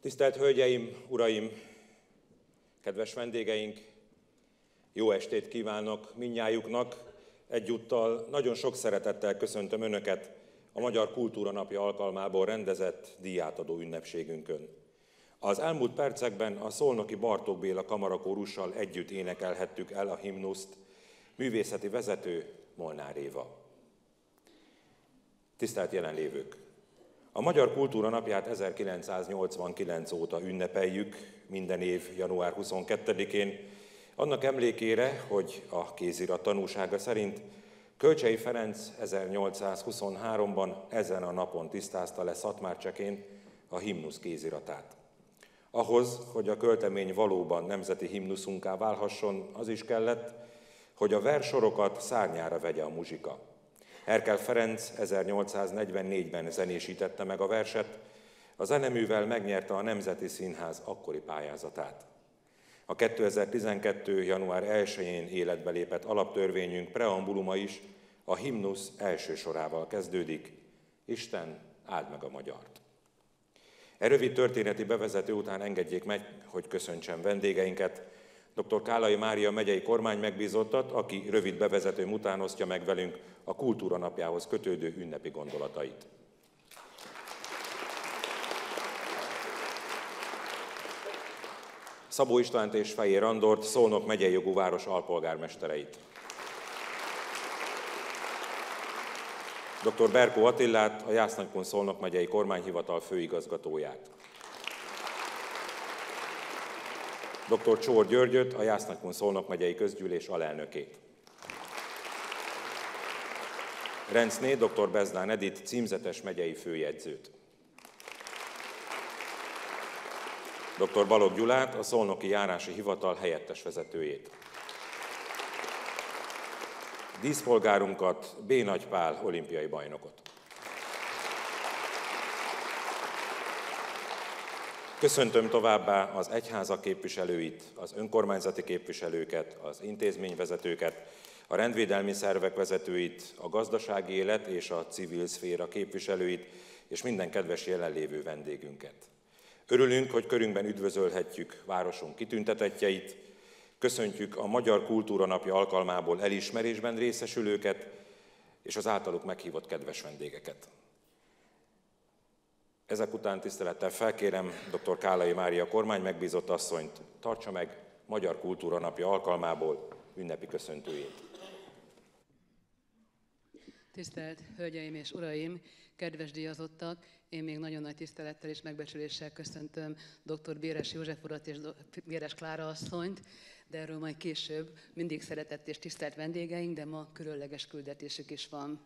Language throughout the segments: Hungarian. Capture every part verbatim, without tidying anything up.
Tisztelt Hölgyeim, Uraim, kedves vendégeink, jó estét kívánok mindnyájuknak. Egyúttal nagyon sok szeretettel köszöntöm Önöket a Magyar Kultúra Napja alkalmából rendezett díjátadó ünnepségünkön. Az elmúlt percekben a szolnoki Bartók Béla kamarakórussal együtt énekelhettük el a himnuszt, művészeti vezető Molnár Éva. Tisztelt jelenlévők! A Magyar Kultúra Napját ezerkilencszáznyolcvankilenc óta ünnepeljük minden év január huszonkettedikén, annak emlékére, hogy a kézirat tanúsága szerint Kölcsey Ferenc ezernyolcszázhuszonháromban ezen a napon tisztázta le Szatmárcsekén a himnusz kéziratát. Ahhoz, hogy a költemény valóban nemzeti himnuszunká válhasson, az is kellett, hogy a verssorokat szárnyára vegye a muzsika. Erkel Ferenc ezernyolcszáznegyvennégyben zenésítette meg a verset, a zeneművel megnyerte a Nemzeti Színház akkori pályázatát. A kétezer-tizenkettő. január elsején életbe lépett alaptörvényünk preambuluma is a himnusz első sorával kezdődik: Isten, áld meg a magyart! E rövid történeti bevezető után engedjék meg, hogy köszöntsem vendégeinket, dr. Kállai Mária megyei kormánymegbízottat, aki rövid bevezetőm után osztja meg velünk a Kultúra Napjához kötődő ünnepi gondolatait. Szabó Istvánt és Fejér Andort, Szolnok megyei jogú város alpolgármestereit. dr. Berkó Attillát, a Jász-Nagykun-Szolnok megyei kormányhivatal főigazgatóját. dr. Csór Györgyöt, a Jász-Nagykun-Szolnok megyei közgyűlés alelnökét. Rencné dr. Bezdán Edit, címzetes megyei főjegyzőt. dr. Balogh Gyulát, a Szolnoki Járási Hivatal helyettes vezetőjét. Díszpolgárunkat, B. Nagy Pál olimpiai bajnokot. Köszöntöm továbbá az egyházak képviselőit, az önkormányzati képviselőket, az intézményvezetőket, a rendvédelmi szervek vezetőit, a gazdasági élet és a civil szféra képviselőit, és minden kedves jelenlévő vendégünket. Örülünk, hogy körünkben üdvözölhetjük városunk kitüntetettjeit, köszöntjük a Magyar Kultúra Napja alkalmából elismerésben részesülőket, és az általuk meghívott kedves vendégeket. Ezek után tisztelettel felkérem dr. Kállai Mária kormánymegbízott asszonyt, tartsa meg Magyar Kultúra Napja alkalmából ünnepi köszöntőjét. Tisztelt Hölgyeim és Uraim, kedves díjazottak! Én még nagyon nagy tisztelettel és megbecsüléssel köszöntöm dr. Béres József urat és Béres Klára asszonyt, de erről majd később. Mindig szeretett és tisztelt vendégeink, de ma különleges küldetésük is van.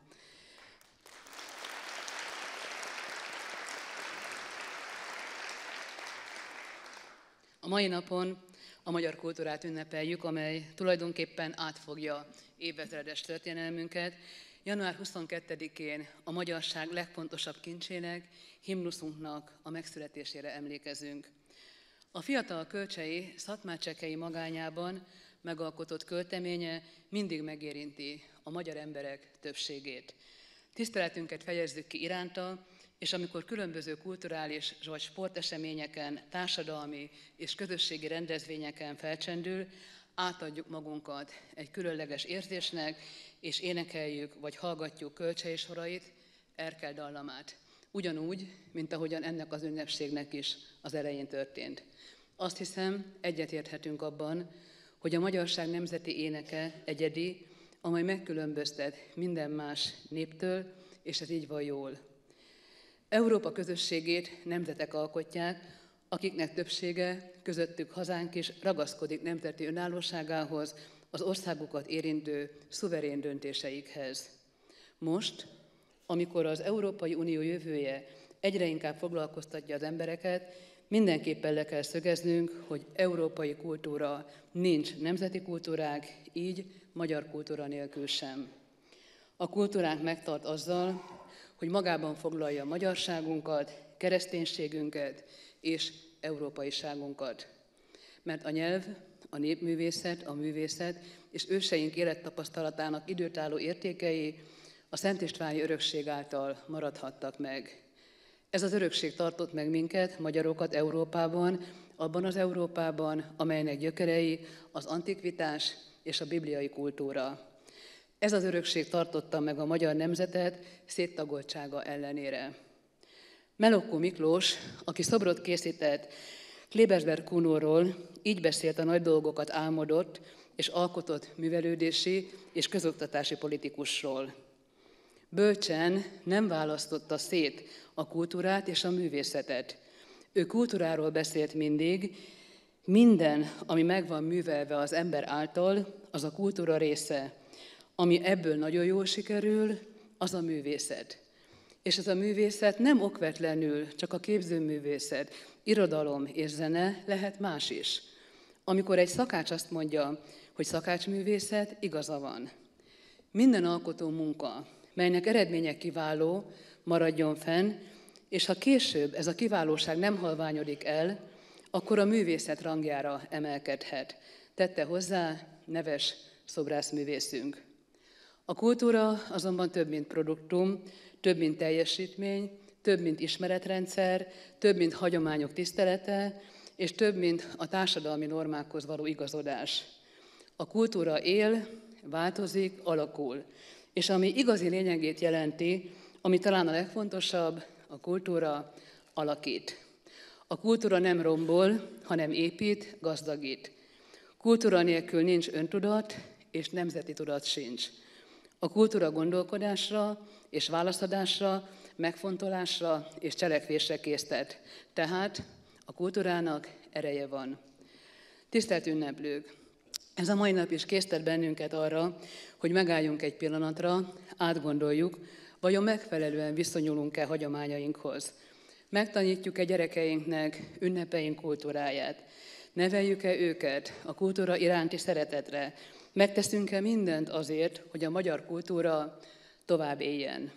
A mai napon a magyar kultúrát ünnepeljük, amely tulajdonképpen átfogja évezredes történelmünket. január huszonkettedikén a magyarság legfontosabb kincsének, himnuszunknak a megszületésére emlékezünk. A fiatal Kölcsey szatmárcsekei magányában megalkotott költeménye mindig megérinti a magyar emberek többségét. Tiszteletünket fejezzük ki iránta, és amikor különböző kulturális vagy sporteseményeken, társadalmi és közösségi rendezvényeken felcsendül, átadjuk magunkat egy különleges érzésnek, és énekeljük vagy hallgatjuk Kölcsey sorait, Erkel dallamát. Ugyanúgy, mint ahogyan ennek az ünnepségnek is az elején történt. Azt hiszem, egyetérthetünk abban, hogy a magyarság nemzeti éneke egyedi, amely megkülönböztet minden más néptől, és ez így van jól. Európa közösségét nemzetek alkotják, akiknek többsége, közöttük hazánk is ragaszkodik nemzeti önállóságához, az országukat érintő szuverén döntéseikhez. Most, amikor az Európai Unió jövője egyre inkább foglalkoztatja az embereket, mindenképpen le kell szögeznünk, hogy európai kultúra nincs nemzeti kultúrák, így magyar kultúra nélkül sem. A kultúránk megtart azzal, hogy magában foglalja magyarságunkat, kereszténységünket és európaiságunkat. Mert a nyelv, a népművészet, a művészet és őseink élettapasztalatának időtálló értékei a Szent Istváni örökség által maradhattak meg. Ez az örökség tartott meg minket, magyarokat Európában, abban az Európában, amelynek gyökerei az antikvitás és a bibliai kultúra. Ez az örökség tartotta meg a magyar nemzetet széttagoltsága ellenére. Melokkó Miklós, aki szobrot készített Klebersberg Kunóról, így beszélt a nagy dolgokat álmodott és alkotott művelődési és közoktatási politikusról. Bölcsen nem választotta szét a kultúrát és a művészetet. Ő kultúráról beszélt mindig, minden, ami meg van művelve az ember által, az a kultúra része. Ami ebből nagyon jól sikerül, az a művészet. És ez a művészet nem okvetlenül csak a képzőművészet, irodalom és zene, lehet más is. Amikor egy szakács azt mondja, hogy szakácsművészet, igaza van. Minden alkotó munka, melynek eredménye kiváló, maradjon fenn, és ha később ez a kiválóság nem halványodik el, akkor a művészet rangjára emelkedhet. Tette hozzá neves szobrászművészünk. A kultúra azonban több, mint produktum, több, mint teljesítmény, több, mint ismeretrendszer, több, mint hagyományok tisztelete, és több, mint a társadalmi normákhoz való igazodás. A kultúra él, változik, alakul. És ami igazi lényegét jelenti, ami talán a legfontosabb, a kultúra alakít. A kultúra nem rombol, hanem épít, gazdagít. Kultúra nélkül nincs öntudat, és nemzeti tudat sincs. A kultúra gondolkodásra és válaszadásra, megfontolásra és cselekvésre késztet. Tehát a kultúrának ereje van. Tisztelt ünneplők! Ez a mai nap is késztet bennünket arra, hogy megálljunk egy pillanatra, átgondoljuk, vajon megfelelően viszonyulunk-e hagyományainkhoz. Megtanítjuk-e gyerekeinknek ünnepeink kultúráját? Neveljük-e őket a kultúra iránti szeretetre? Megteszünk-e mindent azért, hogy a magyar kultúra tovább éljen?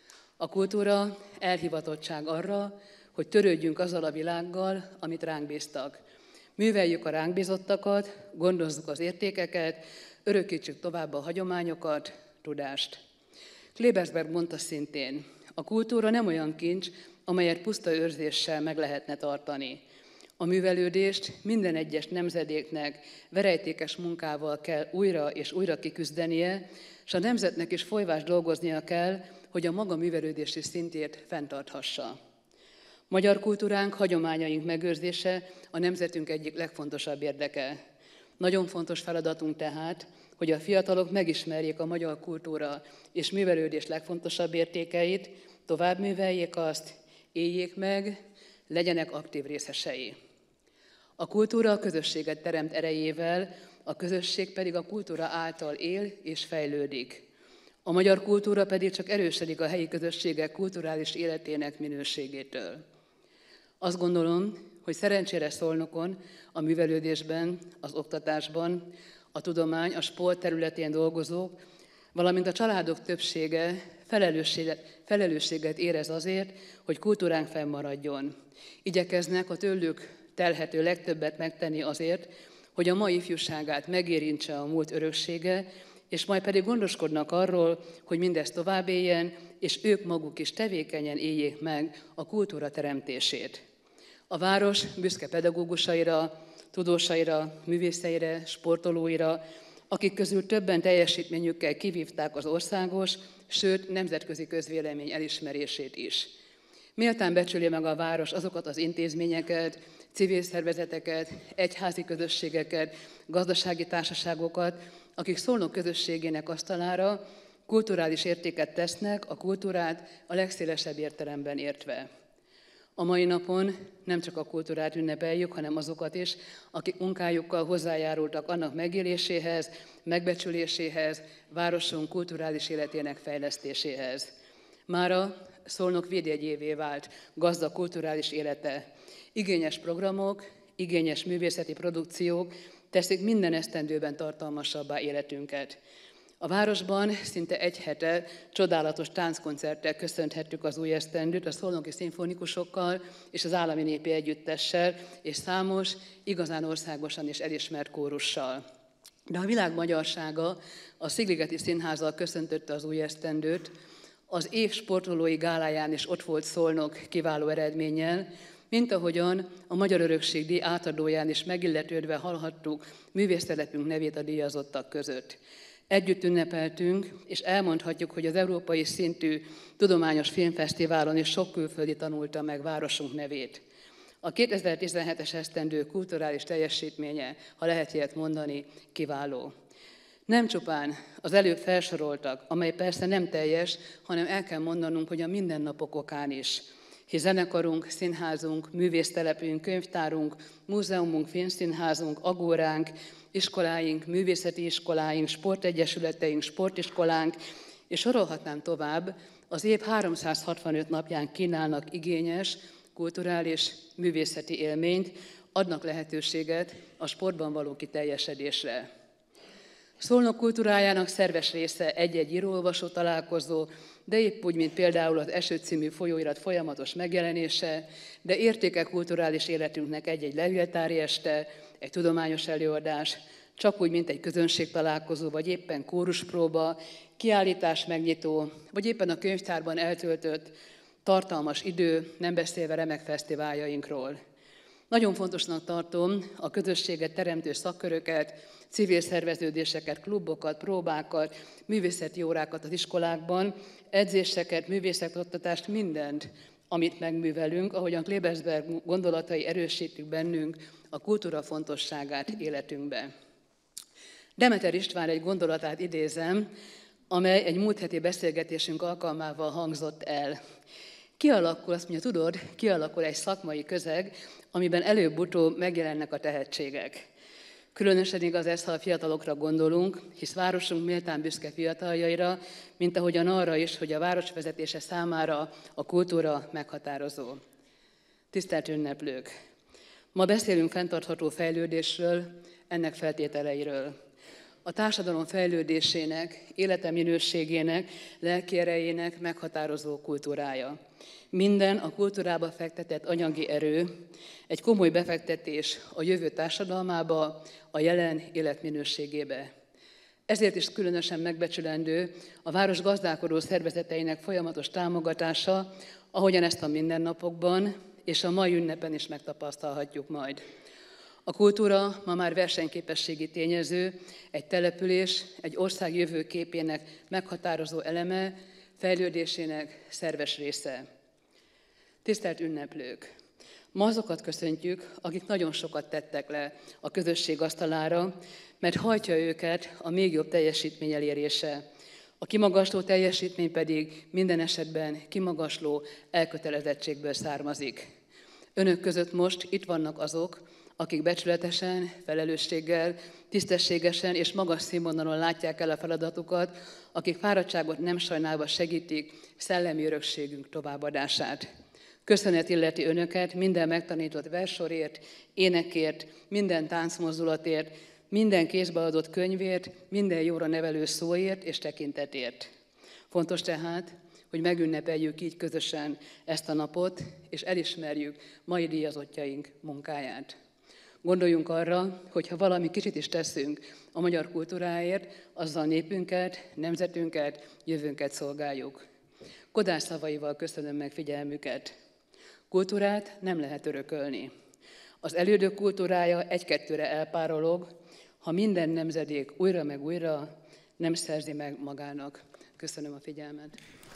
A kultúra elhivatottság arra, hogy törődjünk azzal a világgal, amit ránk bíztak. Műveljük a ránk bízottakat, gondozzuk az értékeket, örökítsük tovább a hagyományokat, tudást. Klebersberg mondta szintén, a kultúra nem olyan kincs, amelyet puszta őrzéssel meg lehetne tartani. A művelődést minden egyes nemzedéknek verejtékes munkával kell újra és újra kiküzdenie, és a nemzetnek is folyvást dolgoznia kell, hogy a maga művelődési szintjét fenntarthassa. Magyar kultúránk, hagyományaink megőrzése a nemzetünk egyik legfontosabb érdeke. Nagyon fontos feladatunk tehát, hogy a fiatalok megismerjék a magyar kultúra és művelődés legfontosabb értékeit, tovább műveljék azt, éljék meg, legyenek aktív részesei. A kultúra a közösséget teremt erejével, a közösség pedig a kultúra által él és fejlődik. A magyar kultúra pedig csak erősödik a helyi közösségek kulturális életének minőségétől. Azt gondolom, hogy szerencsére Szolnokon, a művelődésben, az oktatásban, a tudomány, a sport területén dolgozók, valamint a családok többsége felelősséget, felelősséget érez azért, hogy kultúránk fennmaradjon. Igyekeznek a tőlük telhető legtöbbet megtenni azért, hogy a mai ifjúságát megérintse a múlt öröksége, és majd pedig gondoskodnak arról, hogy mindez tovább éljen, és ők maguk is tevékenyen éljék meg a kultúra teremtését. A város büszke pedagógusaira, tudósaira, művészeire, sportolóira, akik közül többen teljesítményükkel kivívták az országos, sőt nemzetközi közvélemény elismerését is. Méltán becsüli meg a város azokat az intézményeket, civil szervezeteket, egyházi közösségeket, gazdasági társaságokat, akik Szolnok közösségének asztalára kulturális értéket tesznek, a kultúrát a legszélesebb értelemben értve. A mai napon nem csak a kultúrát ünnepeljük, hanem azokat is, akik munkájukkal hozzájárultak annak megéléséhez, megbecsüléséhez, városunk kulturális életének fejlesztéséhez. Mára Szolnok védjegyévé vált gazdag kulturális élete. Igényes programok, igényes művészeti produkciók teszik minden esztendőben tartalmasabbá életünket. A városban szinte egy hete csodálatos tánckoncerttel köszönthettük az új esztendőt a szolnoki szimfonikusokkal és az Állami Népi Együttessel, és számos, igazán országosan is elismert kórussal. De a világ magyarsága a Szigligeti Színházzal köszöntötte az új esztendőt, Az év sportolói gáláján is ott volt Szolnok kiváló eredménnyel, mint ahogyan a Magyar Örökség díj átadóján is megilletődve hallhattuk művésztelepünk nevét a díjazottak között. Együtt ünnepeltünk, és elmondhatjuk, hogy az európai szintű tudományos filmfesztiválon is sok külföldi tanulta meg városunk nevét. A kétezer-tizenhetes esztendő kulturális teljesítménye, ha lehet ilyet mondani, kiváló. Nem csupán az előbb felsoroltak, amely persze nem teljes, hanem el kell mondanunk, hogy a mindennapok okán is. Hisz zenekarunk, színházunk, művésztelepünk, könyvtárunk, múzeumunk, filmszínházunk, agóránk, iskoláink, művészeti iskoláink, sportegyesületeink, sportiskolánk, és sorolhatnám tovább, az év háromszázhatvanöt napján kínálnak igényes, kulturális, művészeti élményt, adnak lehetőséget a sportban való kiteljesedésre. Szolnok kultúrájának szerves része egy-egy író-olvasó találkozó, de épp úgy, mint például az Eső című folyóirat folyamatos megjelenése, de értéke kulturális életünknek egy-egy levéltári este, egy tudományos előadás, csak úgy, mint egy közönségtalálkozó, vagy éppen kóruspróba, kiállítás megnyitó, vagy éppen a könyvtárban eltöltött tartalmas idő, nem beszélve remek fesztiváljainkról. Nagyon fontosnak tartom a közösséget teremtő szakköröket, civil szerveződéseket, klubokat, próbákat, művészeti órákat az iskolákban, edzéseket, művészetoktatást, mindent, amit megművelünk, ahogyan Klebersberg gondolatai erősítik bennünk a kultúra fontosságát életünkbe. Demeter István egy gondolatát idézem, amely egy múlt heti beszélgetésünk alkalmával hangzott el. Kialakul, azt mondja, tudod, kialakul egy szakmai közeg, amiben előbb-utóbb megjelennek a tehetségek. Különösen igaz ez, ha a fiatalokra gondolunk, hisz városunk méltán büszke fiataljaira, mint ahogyan arra is, hogy a város vezetése számára a kultúra meghatározó. Tisztelt ünneplők! Ma beszélünk fenntartható fejlődésről, ennek feltételeiről. A társadalom fejlődésének, élete minőségének, lelki erejének meghatározó kultúrája. Minden a kultúrába fektetett anyagi erő, egy komoly befektetés a jövő társadalmába, a jelen életminőségébe. Ezért is különösen megbecsülendő a város gazdálkodó szervezeteinek folyamatos támogatása, ahogyan ezt a mindennapokban és a mai ünnepen is megtapasztalhatjuk majd. A kultúra ma már versenyképességi tényező, egy település, egy ország jövőképének meghatározó eleme, fejlődésének szerves része. Tisztelt ünneplők! Ma azokat köszöntjük, akik nagyon sokat tettek le a közösség asztalára, mert hajtja őket a még jobb teljesítmény elérése. A kimagasló teljesítmény pedig minden esetben kimagasló elkötelezettségből származik. Önök között most itt vannak azok, akik becsületesen, felelősséggel, tisztességesen és magas színvonalon látják el a feladatukat, akik fáradtságot nem sajnálva segítik szellemi örökségünk továbbadását. Köszönet illeti önöket minden megtanított verssorért, énekért, minden táncmozdulatért, minden kézbe adott könyvért, minden jóra nevelő szóért és tekintetért. Fontos tehát, hogy megünnepeljük így közösen ezt a napot, és elismerjük mai díjazottjaink munkáját. Gondoljunk arra, hogy ha valami kicsit is teszünk a magyar kultúráért, azzal népünket, nemzetünket, jövőnket szolgáljuk. Kodály szavaival köszönöm meg figyelmüket. Kultúrát nem lehet örökölni. Az elődök kultúrája egy-kettőre elpárolog, ha minden nemzedék újra meg újra nem szerzi meg magának. Köszönöm a figyelmet.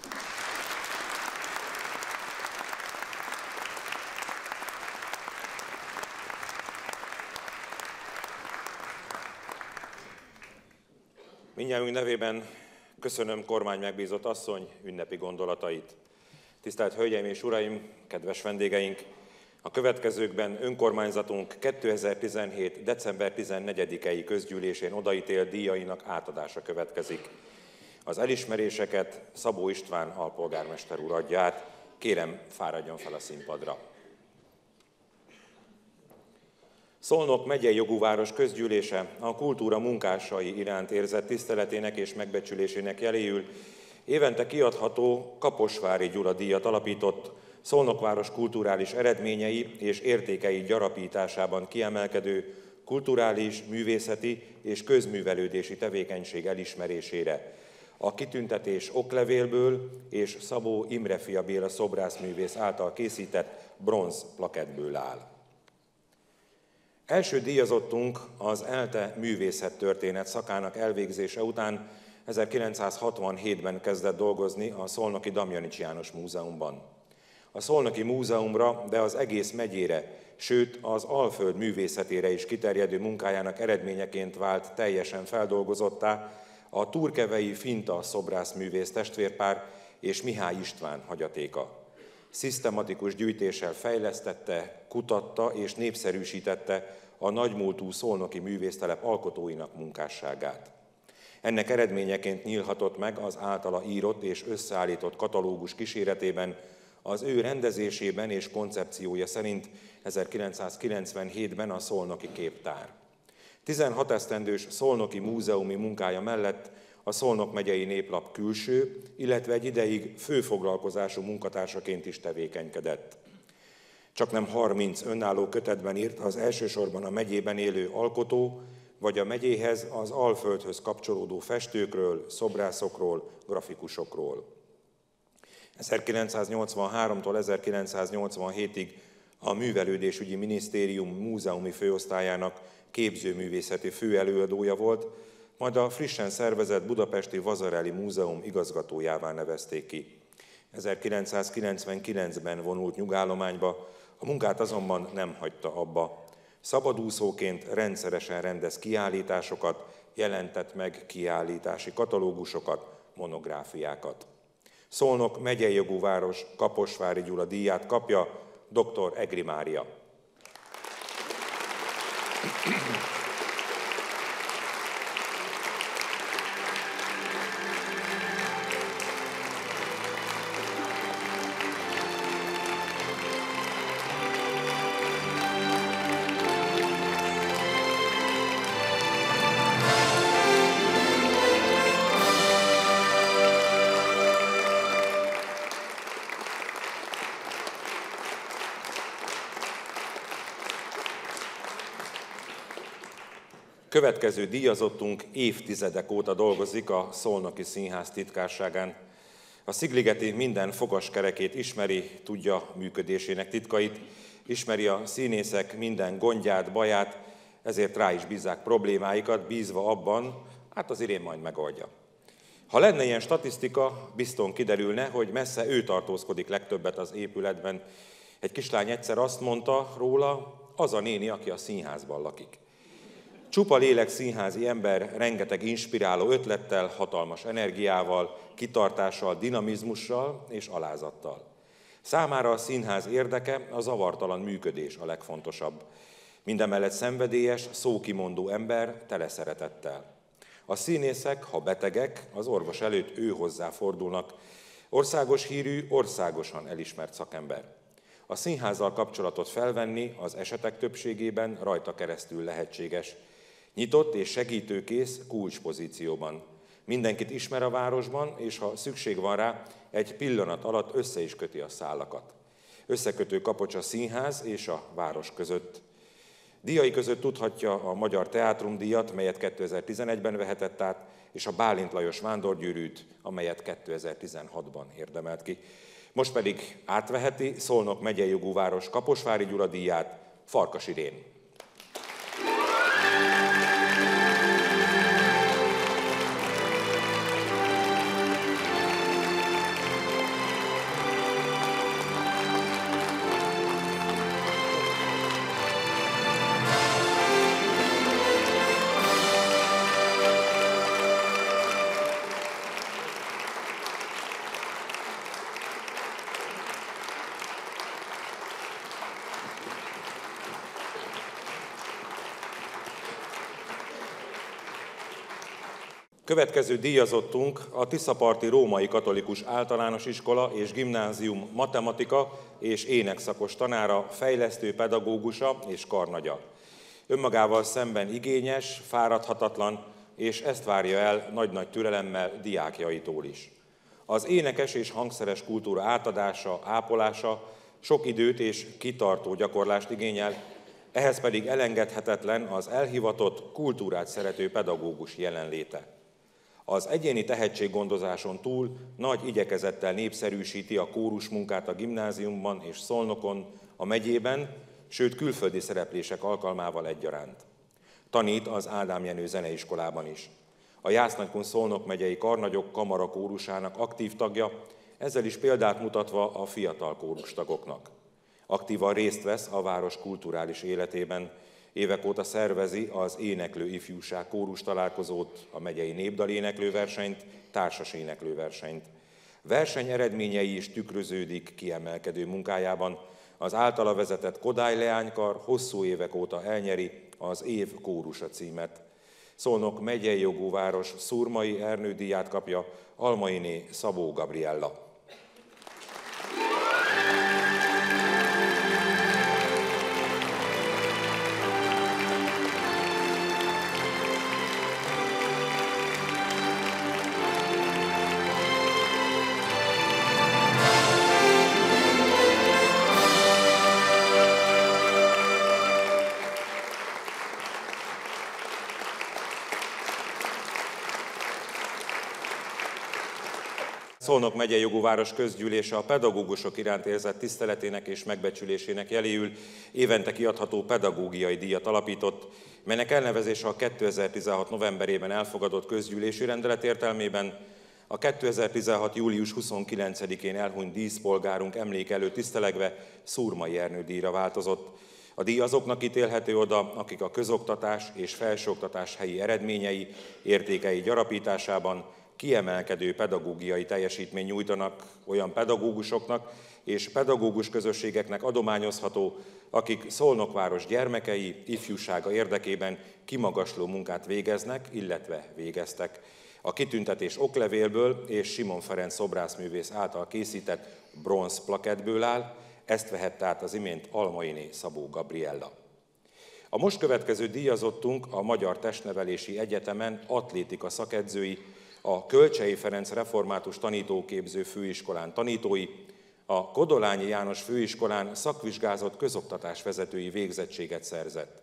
Mindnyájunk nevében köszönöm kormány megbízott asszony ünnepi gondolatait. Tisztelt Hölgyeim és Uraim, kedves vendégeink! A következőkben önkormányzatunk kétezer-tizenhét. december tizennegyedikei közgyűlésén odaítélt díjainak átadása következik. Az elismeréseket Szabó István alpolgármester úr adja át. Kérem, fáradjon fel a színpadra. Szolnok megyei jogú város közgyűlése a kultúra munkásai iránt érzett tiszteletének és megbecsülésének jeléül évente kiadható Kaposvári Gyula díjat alapított, Szolnok város kulturális eredményei és értékei gyarapításában kiemelkedő kulturális, művészeti és közművelődési tevékenység elismerésére. A kitüntetés oklevélből és Szabó Imre fia Béla szobrászművész által készített bronz plakettből áll. Első díjazottunk az ELTE művészettörténet szakának elvégzése után ezerkilencszázhatvanhétben kezdett dolgozni a Szolnoki Damjanics János Múzeumban. A Szolnoki Múzeumra, de az egész megyére, sőt az Alföld művészetére is kiterjedő munkájának eredményeként vált teljesen feldolgozottá a turkevei Finta szobrászművész testvérpár és Mihály István hagyatéka. Szisztematikus gyűjtéssel fejlesztette, kutatta és népszerűsítette a nagymúltú szolnoki művésztelep alkotóinak munkásságát. Ennek eredményeként nyílhatott meg az általa írott és összeállított katalógus kíséretében az ő rendezésében és koncepciója szerint ezerkilencszázkilencvenhétben a Szolnoki Képtár. tizenhat esztendős szolnoki múzeumi munkája mellett a Szolnok megyei Néplap külső, illetve egy ideig főfoglalkozású munkatársaként is tevékenykedett. Csaknem harminc önálló kötetben írt az elsősorban a megyében élő alkotó, vagy a megyéhez, az Alföldhöz kapcsolódó festőkről, szobrászokról, grafikusokról. ezerkilencszáznyolcvanháromtól ezerkilencszáznyolcvanhétig a Művelődésügyi Minisztérium múzeumi főosztályának képzőművészeti főelőadója volt, majd a frissen szervezett Budapesti Vasarely Múzeum igazgatójává nevezték ki. ezerkilencszázkilencvenkilencben vonult nyugállományba, a munkát azonban nem hagyta abba. Szabadúszóként rendszeresen rendez kiállításokat, jelentett meg kiállítási katalógusokat, monográfiákat. Szolnok megyei jogú város Kaposvári Gyula díját kapja dr. Egri Mária. Következő díjazottunk évtizedek óta dolgozik a Szolnoki Színház titkárságán. A szigligeti minden fogaskerekét ismeri, tudja működésének titkait, ismeri a színészek minden gondját, baját, ezért rá is bízzák problémáikat, bízva abban, hát az Irén majd megoldja. Ha lenne ilyen statisztika, bizton kiderülne, hogy messze ő tartózkodik legtöbbet az épületben. Egy kislány egyszer azt mondta róla, az a néni, aki a színházban lakik. Csupa lélek színházi ember, rengeteg inspiráló ötlettel, hatalmas energiával, kitartással, dinamizmussal és alázattal. Számára a színház érdeke, a zavartalan működés a legfontosabb. Mindemellett szenvedélyes, szókimondó ember, tele szeretettel. A színészek, ha betegek, az orvos előtt ő hozzá fordulnak. Országos hírű, országosan elismert szakember. A színházzal kapcsolatot felvenni az esetek többségében rajta keresztül lehetséges. Nyitott és segítőkész kulcspozícióban. Mindenkit ismer a városban, és ha szükség van rá, egy pillanat alatt össze is köti a szálakat. Összekötő kapocs a színház és a város között. Díjai között tudhatja a Magyar Teátrumdíjat, melyet kétezer-tizenegyben vehetett át, és a Bálint Lajos Vándorgyűrűt, amelyet kétezer-tizenhatban érdemelt ki. Most pedig átveheti Szolnok megyei jogú város Kaposvári Gyula díját Farkas Irén. Következő díjazottunk a Tiszaparti Római Katolikus Általános Iskola és Gimnázium matematika és énekszakos tanára, fejlesztő pedagógusa és karnagya. Önmagával szemben igényes, fáradhatatlan, és ezt várja el nagy-nagy türelemmel diákjaitól is. Az énekes és hangszeres kultúra átadása, ápolása sok időt és kitartó gyakorlást igényel, ehhez pedig elengedhetetlen az elhivatott, kultúrát szerető pedagógus jelenléte. Az egyéni tehetséggondozáson túl nagy igyekezettel népszerűsíti a kórusmunkát a gimnáziumban és Szolnokon, a megyében, sőt külföldi szereplések alkalmával egyaránt. Tanít az Ádám Jenő Zeneiskolában is. A Jász-Nagykun Szolnok megyei Karnagyok Kamara kórusának aktív tagja, ezzel is példát mutatva a fiatal kórustagoknak. Aktívan részt vesz a város kulturális életében, évek óta szervezi az Éneklő Ifjúság kórus találkozót, a megyei népdaléneklőversenyt, társas éneklőversenyt. Verseny eredményei is tükröződik kiemelkedő munkájában. Az általa vezetett Kodály Leánykar hosszú évek óta elnyeri az év kórusa címet. Szolnok megyei jogú város Szurmai Ernő díját kapja Almainé Szabó Gabriella. Szolnok megyei jogú város közgyűlése a pedagógusok iránt érzett tiszteletének és megbecsülésének jeléül évente kiadható pedagógiai díjat alapított, melynek elnevezése a kétezer-tizenhat novemberében elfogadott közgyűlési rendelet értelmében a kétezer-tizenhat július huszonkilencedikén elhunyt díszpolgárunk emléke előtt tisztelegve Szurmai Ernő díjra változott. A díj azoknak ítélhető oda, akik a közoktatás és felsőoktatás helyi eredményei, értékei gyarapításában kiemelkedő pedagógiai teljesítményt nyújtanak olyan pedagógusoknak és pedagógus közösségeknek adományozható, akik Szolnokváros gyermekei, ifjúsága érdekében kimagasló munkát végeznek, illetve végeztek. A kitüntetés oklevélből és Simon Ferenc szobrászművész által készített bronz plakettből áll, ezt vehette át az imént Almainé Szabó Gabriella. A most következő díjazottunk a Magyar Testnevelési Egyetemen atlétika szakedzői, a Kölcsey Ferenc Református Tanítóképző Főiskolán tanítói, a Kodolányi János Főiskolán szakvizsgázott közoktatásvezetői végzettséget szerzett.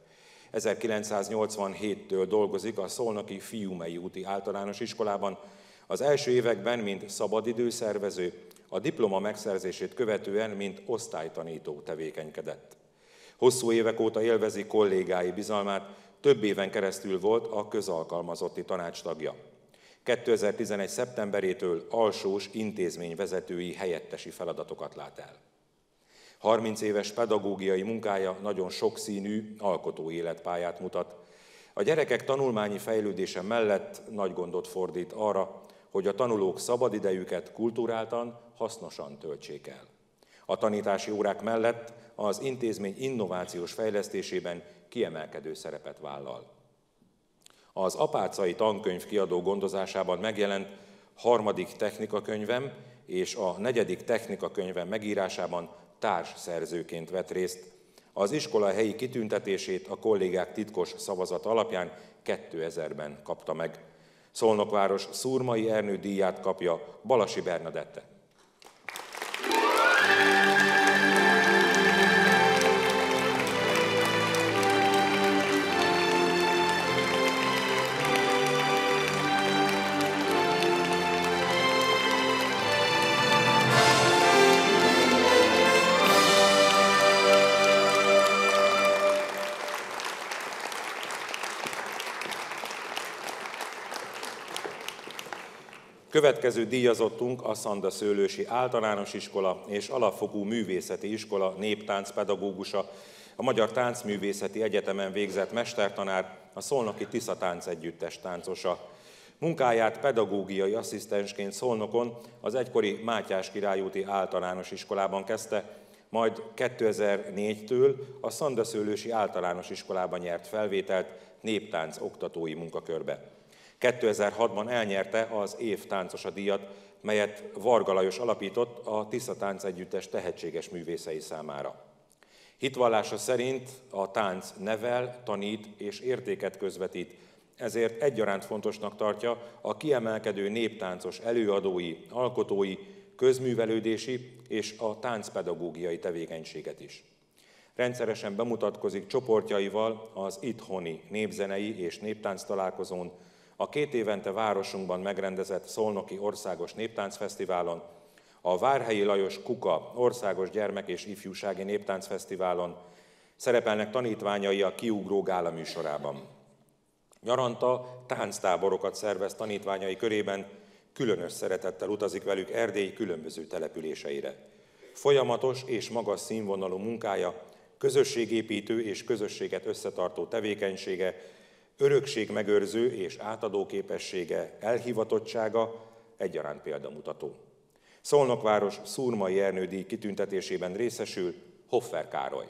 ezerkilencszáznyolcvanhéttől dolgozik a Szolnoki Fiumei úti általános iskolában, az első években mint szabadidőszervező, a diploma megszerzését követően mint osztálytanító tevékenykedett. Hosszú évek óta élvezi kollégái bizalmát, több éven keresztül volt a közalkalmazotti tanács tagja. kétezer-tizenegy szeptemberétől alsós intézményvezetői helyettesi feladatokat lát el. harminc éves pedagógiai munkája nagyon sokszínű, alkotó életpályát mutat. A gyerekek tanulmányi fejlődése mellett nagy gondot fordít arra, hogy a tanulók szabadidejüket kulturáltan, hasznosan töltsék el. A tanítási órák mellett az intézmény innovációs fejlesztésében kiemelkedő szerepet vállal. Az apácai tankönyv kiadó gondozásában megjelent harmadik technikakönyvem és a negyedik technikakönyvem megírásában társszerzőként vett részt. Az iskola helyi kitüntetését a kollégák titkos szavazat alapján kétezerben kapta meg. Szolnokváros Szurmai Ernő díját kapja Balasi Bernadette. Következő díjazottunk a Szandaszőlősi Általános Iskola és Alapfokú Művészeti Iskola néptánc pedagógusa, a Magyar Táncművészeti Egyetemen végzett mestertanár, a Szolnoki Tisza Tánc Együttes táncosa. Munkáját pedagógiai asszisztensként Szolnokon az egykori Mátyás Király úti általános iskolában kezdte, majd kétezer-négytől a Szandaszőlősi Általános Iskolában nyert felvételt néptánc oktatói munkakörbe. kétezer-hatban elnyerte az év táncosa díjat, melyet Varga Lajos alapított a Tisza Tánc Együttes tehetséges művészei számára. Hitvallása szerint a tánc nevel, tanít és értéket közvetít, ezért egyaránt fontosnak tartja a kiemelkedő néptáncos előadói, alkotói, közművelődési és a táncpedagógiai tevékenységet is. Rendszeresen bemutatkozik csoportjaival az itthoni népzenei és néptánc találkozón, a két évente városunkban megrendezett Szolnoki Országos Néptáncfesztiválon, a Várhelyi Lajos Kuka Országos Gyermek- és Ifjúsági Néptáncfesztiválon, szerepelnek tanítványai a Kiugró Gála műsorában. Nyaranta tánctáborokat szervez tanítványai körében, különös szeretettel utazik velük Erdély különböző településeire. Folyamatos és magas színvonalú munkája, közösségépítő és közösséget összetartó tevékenysége, örökségmegőrző és átadó képessége, elhivatottsága egyaránt példamutató. Szolnok város Szurmai Ernő díj kitüntetésében részesül Hoffer Károly.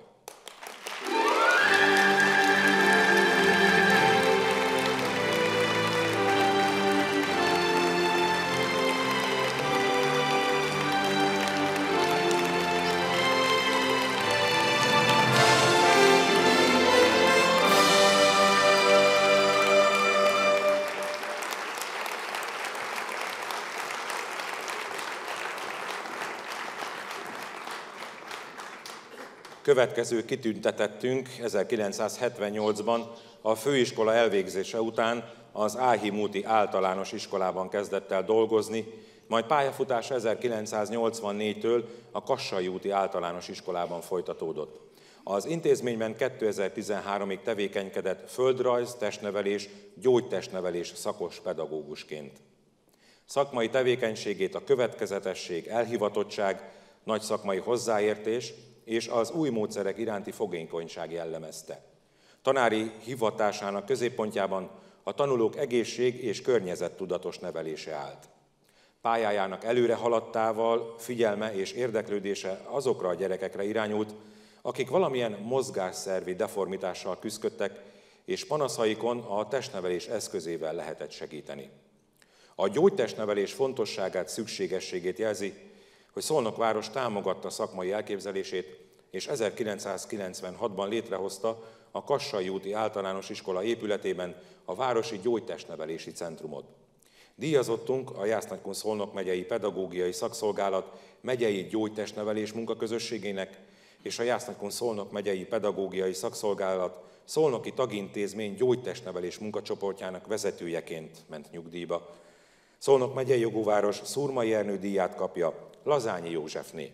Következő kitüntetettünk ezerkilencszázhetvennyolcban a főiskola elvégzése után az Áhimúti Általános Iskolában kezdett el dolgozni, majd pályafutása ezerkilencszáznyolcvannégytől a Kassai úti Általános Iskolában folytatódott. Az intézményben kétezer-tizenháromig tevékenykedett földrajz, testnevelés, gyógytestnevelés szakos pedagógusként. Szakmai tevékenységét a következetesség, elhivatottság, nagy szakmai hozzáértés és az új módszerek iránti fogékonyság jellemezte. Tanári hivatásának középpontjában a tanulók egészség- és környezettudatos nevelése állt. Pályájának előre haladtával figyelme és érdeklődése azokra a gyerekekre irányult, akik valamilyen mozgásszervi deformitással küzdöttek, és panaszaikon a testnevelés eszközével lehetett segíteni. A gyógytestnevelés fontosságát, szükségességét jelzi, hogy Szolnok város támogatta szakmai elképzelését, és ezerkilencszázkilencvenhatban létrehozta a Kassai úti Általános Iskola épületében a Városi Gyógytestnevelési Centrumot. Díjazottunk a Jász-Nagykun-Szolnok megyei pedagógiai szakszolgálat megyei gyógytestnevelés munkaközösségének és a Jász-Nagykun-Szolnok megyei pedagógiai szakszolgálat szolnoki tagintézmény gyógytestnevelés munkacsoportjának vezetőjeként ment nyugdíjba. Szolnok megyei jogúváros Szurmai Ernő díját kapja Lazányi Józsefné.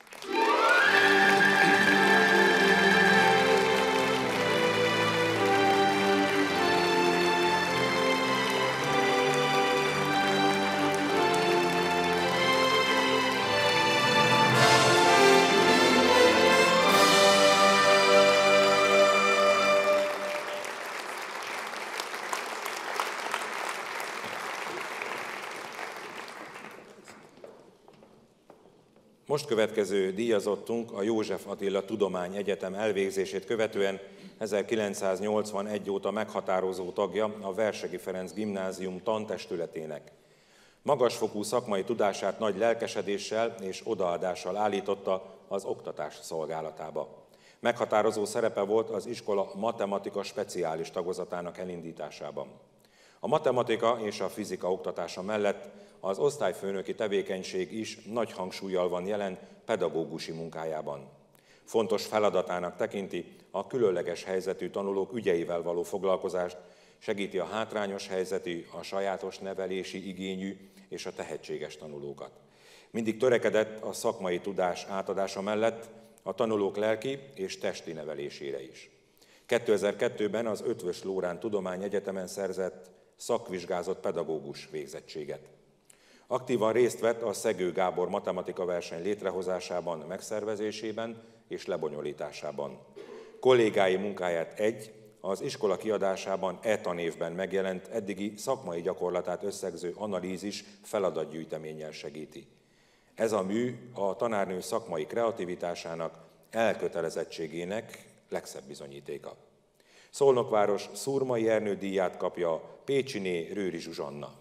Most következő díjazottunk a József Attila Tudományegyetem elvégzését követően ezerkilencszáznyolcvanegy óta meghatározó tagja a Versegi Ferenc Gimnázium tantestületének. Magasfokú szakmai tudását nagy lelkesedéssel és odaadással állította az oktatás szolgálatába. Meghatározó szerepe volt az iskola matematika speciális tagozatának elindításában. A matematika és a fizika oktatása mellett az osztályfőnöki tevékenység is nagy hangsúllyal van jelen pedagógusi munkájában. Fontos feladatának tekinti a különleges helyzetű tanulók ügyeivel való foglalkozást, segíti a hátrányos helyzetű, a sajátos nevelési igényű és a tehetséges tanulókat. Mindig törekedett a szakmai tudás átadása mellett a tanulók lelki és testi nevelésére is. kétezer-kettőben az Eötvös Loránd Tudományegyetemen szerzett szakvizsgázott pedagógus végzettséget. Aktívan részt vett a Szegő Gábor matematika verseny létrehozásában, megszervezésében és lebonyolításában. Kollégái munkáját egy, az iskola kiadásában e-tanévben megjelent eddigi szakmai gyakorlatát összegző analízis feladatgyűjteménnyel segíti. Ez a mű a tanárnő szakmai kreativitásának, elkötelezettségének legszebb bizonyítéka. Szolnokváros Szurmai Ernő díját kapja Pécsiné Rőri Zsuzsanna.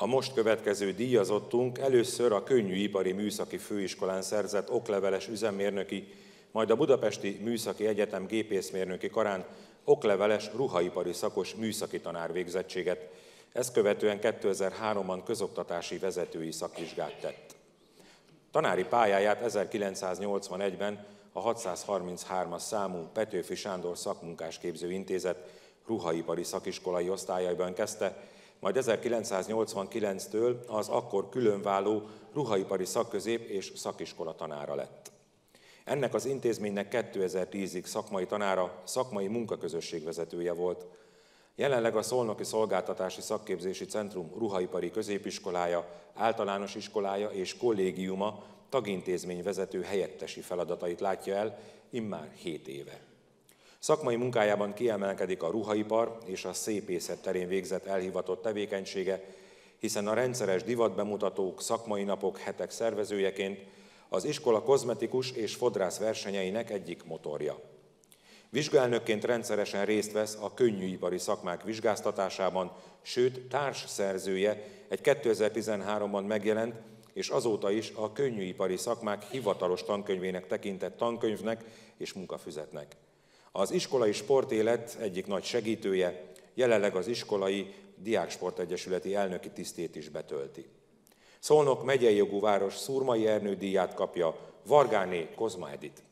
A most következő díjazottunk először a Könnyűipari Műszaki Főiskolán szerzett okleveles üzemmérnöki, majd a Budapesti Műszaki Egyetem gépészmérnöki karán okleveles ruhaipari szakos műszaki tanár végzettséget, ezt követően kétezer-háromban közoktatási vezetői szakvizsgát tett. Tanári pályáját ezerkilencszáznyolcvanegyben a hatszázharminchárom számú Petőfi Sándor Szakmunkásképző Intézet ruhaipari szakiskolai osztályaiban kezdte, majd ezerkilencszáznyolcvankilenctől az akkor különváló ruhaipari szakközép és szakiskola tanára lett. Ennek az intézménynek kétezer-tízig szakmai tanára, szakmai munkaközösség vezetője volt. Jelenleg a Szolnoki Szolgáltatási Szakképzési Centrum ruhaipari középiskolája, általános iskolája és kollégiuma tagintézményvezető helyettesi feladatait látja el immár hét éve. Szakmai munkájában kiemelkedik a ruhaipar és a szépészet terén végzett elhivatott tevékenysége, hiszen a rendszeres divatbemutatók, szakmai napok, hetek szervezőjeként az iskola kozmetikus és fodrász versenyeinek egyik motorja. Vizsgaelnökként rendszeresen részt vesz a könnyűipari szakmák vizsgáztatásában, sőt társszerzője egy kétezer-tizenháromban megjelent, és azóta is a könnyűipari szakmák hivatalos tankönyvének tekintett tankönyvnek és munkafüzetnek. Az iskolai sportélet egyik nagy segítője, jelenleg az iskolai diáksportegyesületi elnöki tisztét is betölti. Szolnok megyei jogú város Szurmai Ernő díját kapja Vargáné Kozma Edit.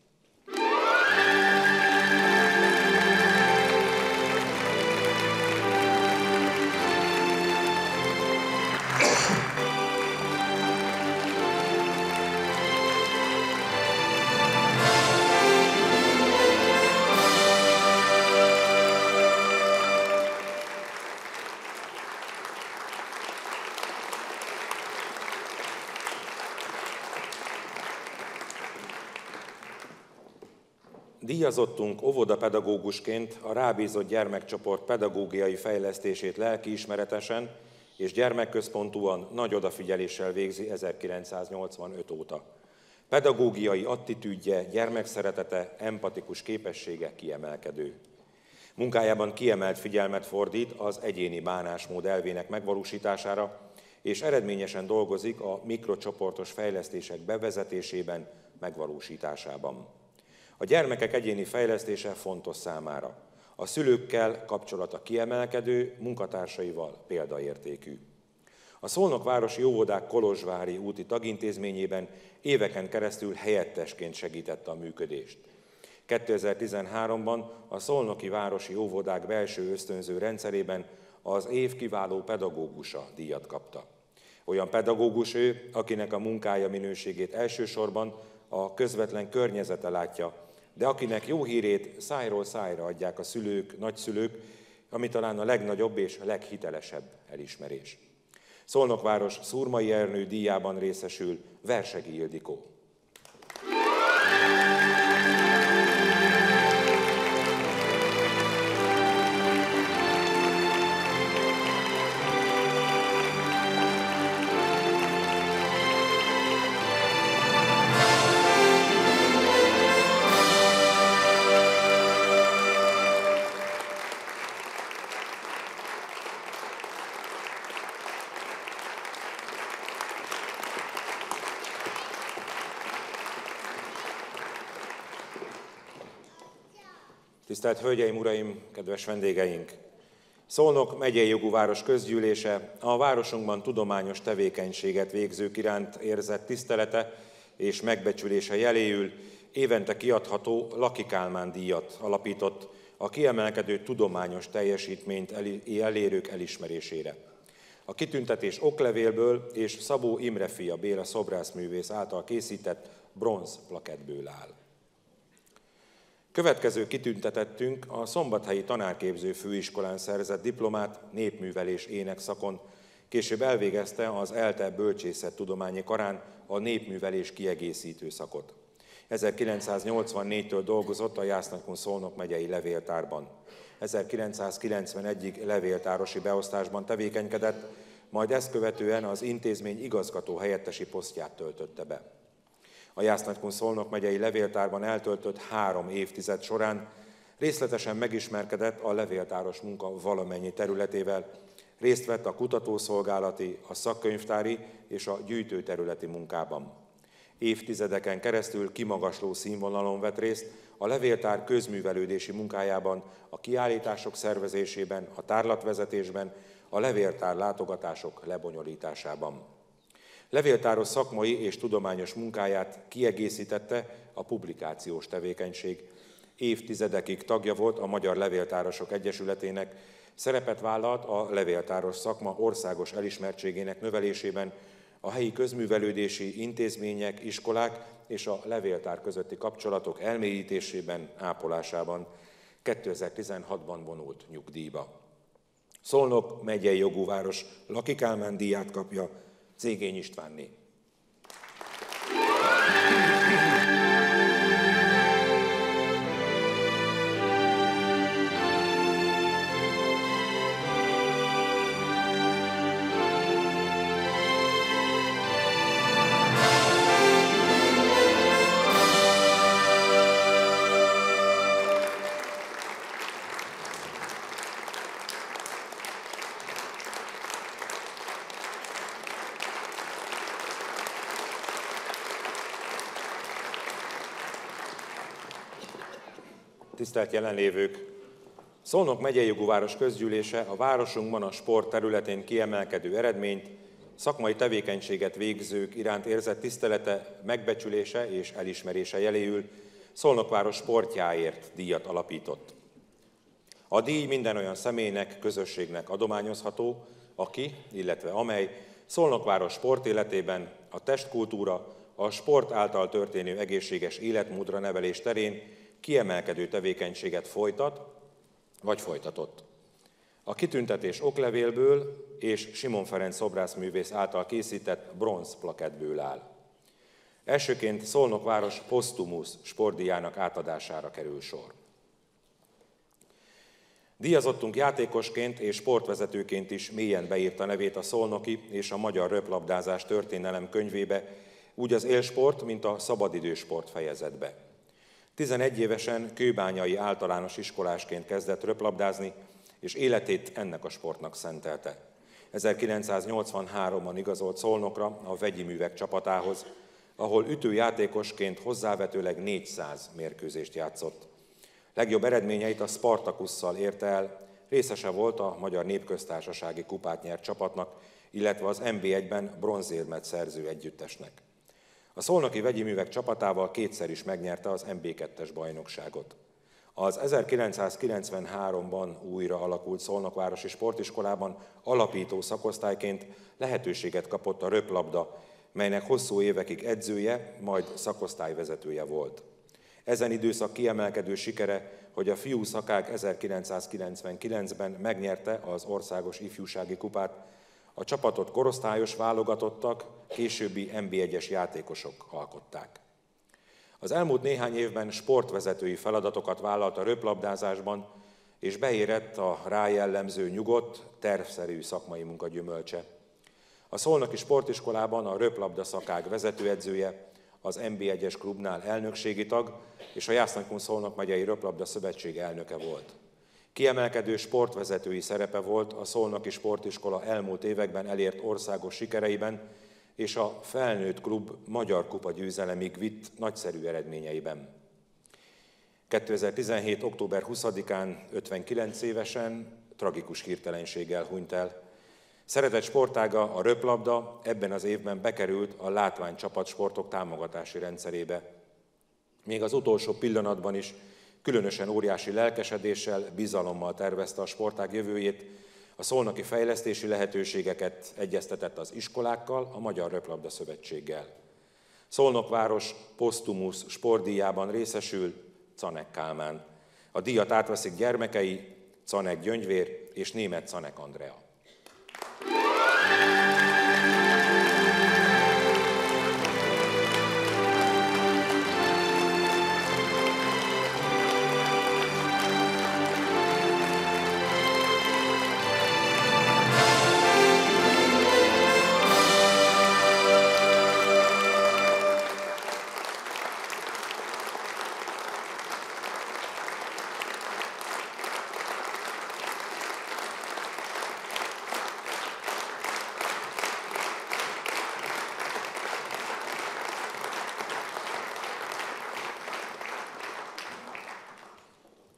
Díjazottunk óvodapedagógusként a rábízott gyermekcsoport pedagógiai fejlesztését lelkiismeretesen és gyermekközpontúan nagy odafigyeléssel végzi ezerkilencszáznyolcvanöt óta. Pedagógiai attitűdje, gyermekszeretete, empatikus képessége kiemelkedő. Munkájában kiemelt figyelmet fordít az egyéni bánásmód elvének megvalósítására, és eredményesen dolgozik a mikrocsoportos fejlesztések bevezetésében, megvalósításában. A gyermekek egyéni fejlesztése fontos számára. A szülőkkel kapcsolata kiemelkedő, munkatársaival példaértékű. A Szolnokvárosi Óvodák Kolozsvári úti tagintézményében éveken keresztül helyettesként segítette a működést. kétezer-tizenháromban a Szolnoki Városi Óvodák belső ösztönző rendszerében az év kiváló pedagógusa díjat kapta. Olyan pedagógus ő, akinek a munkája minőségét elsősorban a közvetlen környezete látja, de akinek jó hírét szájról szájra adják a szülők, nagyszülők, ami talán a legnagyobb és leghitelesebb elismerés. Szolnokváros Szurmai Ernő díjában részesül Versegi Ildikó. Tisztelt Hölgyeim, Uraim, kedves vendégeink! Szolnok megyei jogú város közgyűlése a városunkban tudományos tevékenységet végzők iránt érzett tisztelete és megbecsülése jeléül évente kiadható Laki Kálmán díjat alapított a kiemelkedő tudományos teljesítményt elérők elismerésére. A kitüntetés oklevélből és Szabó Imre fia Béla szobrászművész által készített bronz plakettből áll. Következő kitüntetettünk a Szombathelyi Tanárképző Főiskolán szerzett diplomát népművelés énekszakon, később elvégezte az ELTE bölcsészettudományi karán a népművelés kiegészítő szakot. ezerkilencszáznyolcvannégytől dolgozott a Jász-Nagykun-Szolnok megyei levéltárban. ezerkilencszázkilencvenegyig levéltárosi beosztásban tevékenykedett, majd ezt követően az intézmény igazgató helyettesi posztját töltötte be. A Jász-Nagykun-Szolnok megyei levéltárban eltöltött három évtized során részletesen megismerkedett a levéltáros munka valamennyi területével, Részt vett a kutatószolgálati, a szakkönyvtári és a gyűjtőterületi munkában. Évtizedeken keresztül kimagasló színvonalon vett részt a levéltár közművelődési munkájában, a kiállítások szervezésében, a tárlatvezetésben, a levéltár látogatások lebonyolításában. Levéltáros szakmai és tudományos munkáját kiegészítette a publikációs tevékenység. Évtizedekig tagja volt a Magyar Levéltárosok Egyesületének, szerepet vállalt a levéltáros szakma országos elismertségének növelésében, a helyi közművelődési intézmények, iskolák és a levéltár közötti kapcsolatok elmélyítésében, ápolásában. kétezer-tizenhatban vonult nyugdíjba. Szolnok megyei jogú város Laki Kálmán díját kapja Cégény Istvánné. Tisztelt jelenlévők! Szolnok megyei jogú város közgyűlése a városunkban a sport területén kiemelkedő eredményt, szakmai tevékenységet végzők iránt érzett tisztelete, megbecsülése és elismerése jeléül Szolnok város sportjáért díjat alapított. A díj minden olyan személynek, közösségnek adományozható, aki, illetve amely Szolnok város sportéletében a testkultúra, a sport által történő egészséges életmódra nevelés terén kiemelkedő tevékenységet folytat, vagy folytatott. A kitüntetés oklevélből és Simon Ferenc szobrászművész által készített bronz plakettből áll. Elsőként Szolnok város posztumusz sportdíjának átadására kerül sor. Díjazottunk játékosként és sportvezetőként is mélyen beírta nevét a szolnoki és a magyar röplabdázás történelem könyvébe, úgy az élsport, mint a szabadidősport fejezetbe. tizenegy évesen kőbányai általános iskolásként kezdett röplabdázni, és életét ennek a sportnak szentelte. ezerkilencszáznyolcvanháromban igazolt Szolnokra a vegyi művek csapatához, ahol ütőjátékosként hozzávetőleg négyszáz mérkőzést játszott. Legjobb eredményeit a Spartakusszal érte el, részese volt a Magyar Népköztársasági kupát nyert csapatnak, illetve az en bé egyben bronzérmet szerző együttesnek. A szolnoki vegyi művek csapatával kétszer is megnyerte az en bé kettes bajnokságot. Az ezerkilencszázkilencvenháromban újra alakult Szolnokvárosi Sportiskolában alapító szakosztályként lehetőséget kapott a röplabda, melynek hosszú évekig edzője, majd szakosztályvezetője volt. Ezen időszak kiemelkedő sikere, hogy a fiú szakág ezerkilencszázkilencvenkilencben megnyerte az országos ifjúsági kupát, a csapatot korosztályos válogatottak, későbbi en bé egyes játékosok alkották. Az elmúlt néhány évben sportvezetői feladatokat vállalt a röplabdázásban, és beérett a rá jellemző nyugodt, tervszerű szakmai munka gyümölcse. A Szolnoki Sportiskolában a röplabda szakág vezetőedzője, az en bé egyes klubnál elnökségi tag, és a Jászlánykun-Szolnok megyei röplabda szövetség elnöke volt. Kiemelkedő sportvezetői szerepe volt a Szolnoki Sportiskola elmúlt években elért országos sikereiben, és a felnőtt klub magyar kupa győzelemig vitt nagyszerű eredményeiben. kétezer-tizenhét. október huszadikán ötvenkilenc évesen tragikus hirtelenséggel hunyt el. Szeretett sportága, a röplabda ebben az évben bekerült a látványcsapatsportok támogatási rendszerébe. Még az utolsó pillanatban is különösen óriási lelkesedéssel, bizalommal tervezte a sportág jövőjét, a szolnoki fejlesztési lehetőségeket egyeztetett az iskolákkal, a Magyar Röplabda Szövetséggel. Szolnokváros posztumusz sportdíjában részesül Canek Kálmán. A díjat átveszik gyermekei, Canek Gyöngyvér és Németh Canek Andrea.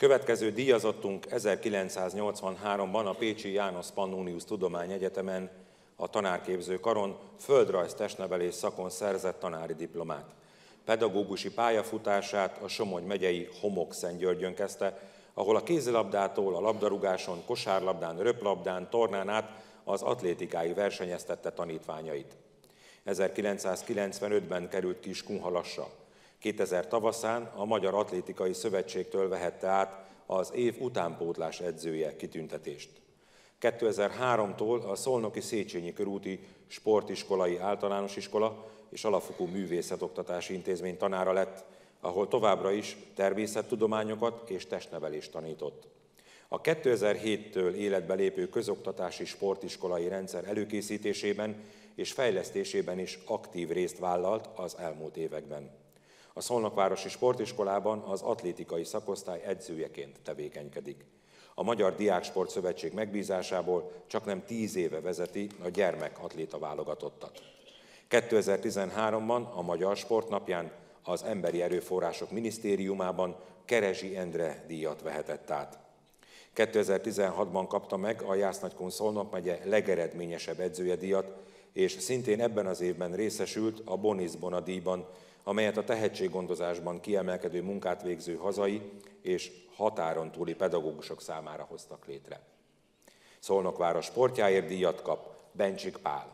Következő díjazottunk ezerkilencszáznyolcvanháromban a pécsi János Pannonius Tudományegyetemen a tanárképző karon földrajz testnevelés szakon szerzett tanári diplomát. Pedagógusi pályafutását a Somogy megyei Homok-Szentgyörgyön kezdte, ahol a kézilabdától a labdarúgáson, kosárlabdán, röplabdán, tornán át az atlétikáig versenyeztette tanítványait. ezerkilencszázkilencvenötben került Kiskunhalasra. kétezer tavaszán a Magyar Atlétikai Szövetségtől vehette át az év utánpótlás edzője kitüntetést. kétezer-háromtól a Szolnoki Széchenyi körúti sportiskolai általános iskola és alapfokú művészetoktatási intézmény tanára lett, ahol továbbra is természettudományokat és testnevelést tanított. A kétezer-héttől életbe lépő közoktatási sportiskolai rendszer előkészítésében és fejlesztésében is aktív részt vállalt az elmúlt években. A Szolnokvárosi Sportiskolában az atlétikai szakosztály edzőjeként tevékenykedik. A Magyar Diáksport Szövetség megbízásából csaknem tíz éve vezeti a gyermekatléta válogatottat. kétezer-tizenháromban a Magyar Sportnapján az Emberi Erőforrások Minisztériumában Kerezsi Endre díjat vehetett át. kétezer-tizenhatban kapta meg a Jász-Nagykun-Szolnok megye legeredményesebb edzője díjat, és szintén ebben az évben részesült a Bonis Bona díjban, amelyet a tehetséggondozásban kiemelkedő munkát végző hazai és határon túli pedagógusok számára hoztak létre. Szolnokváros sportjáért díjat kap Bencsik Pál.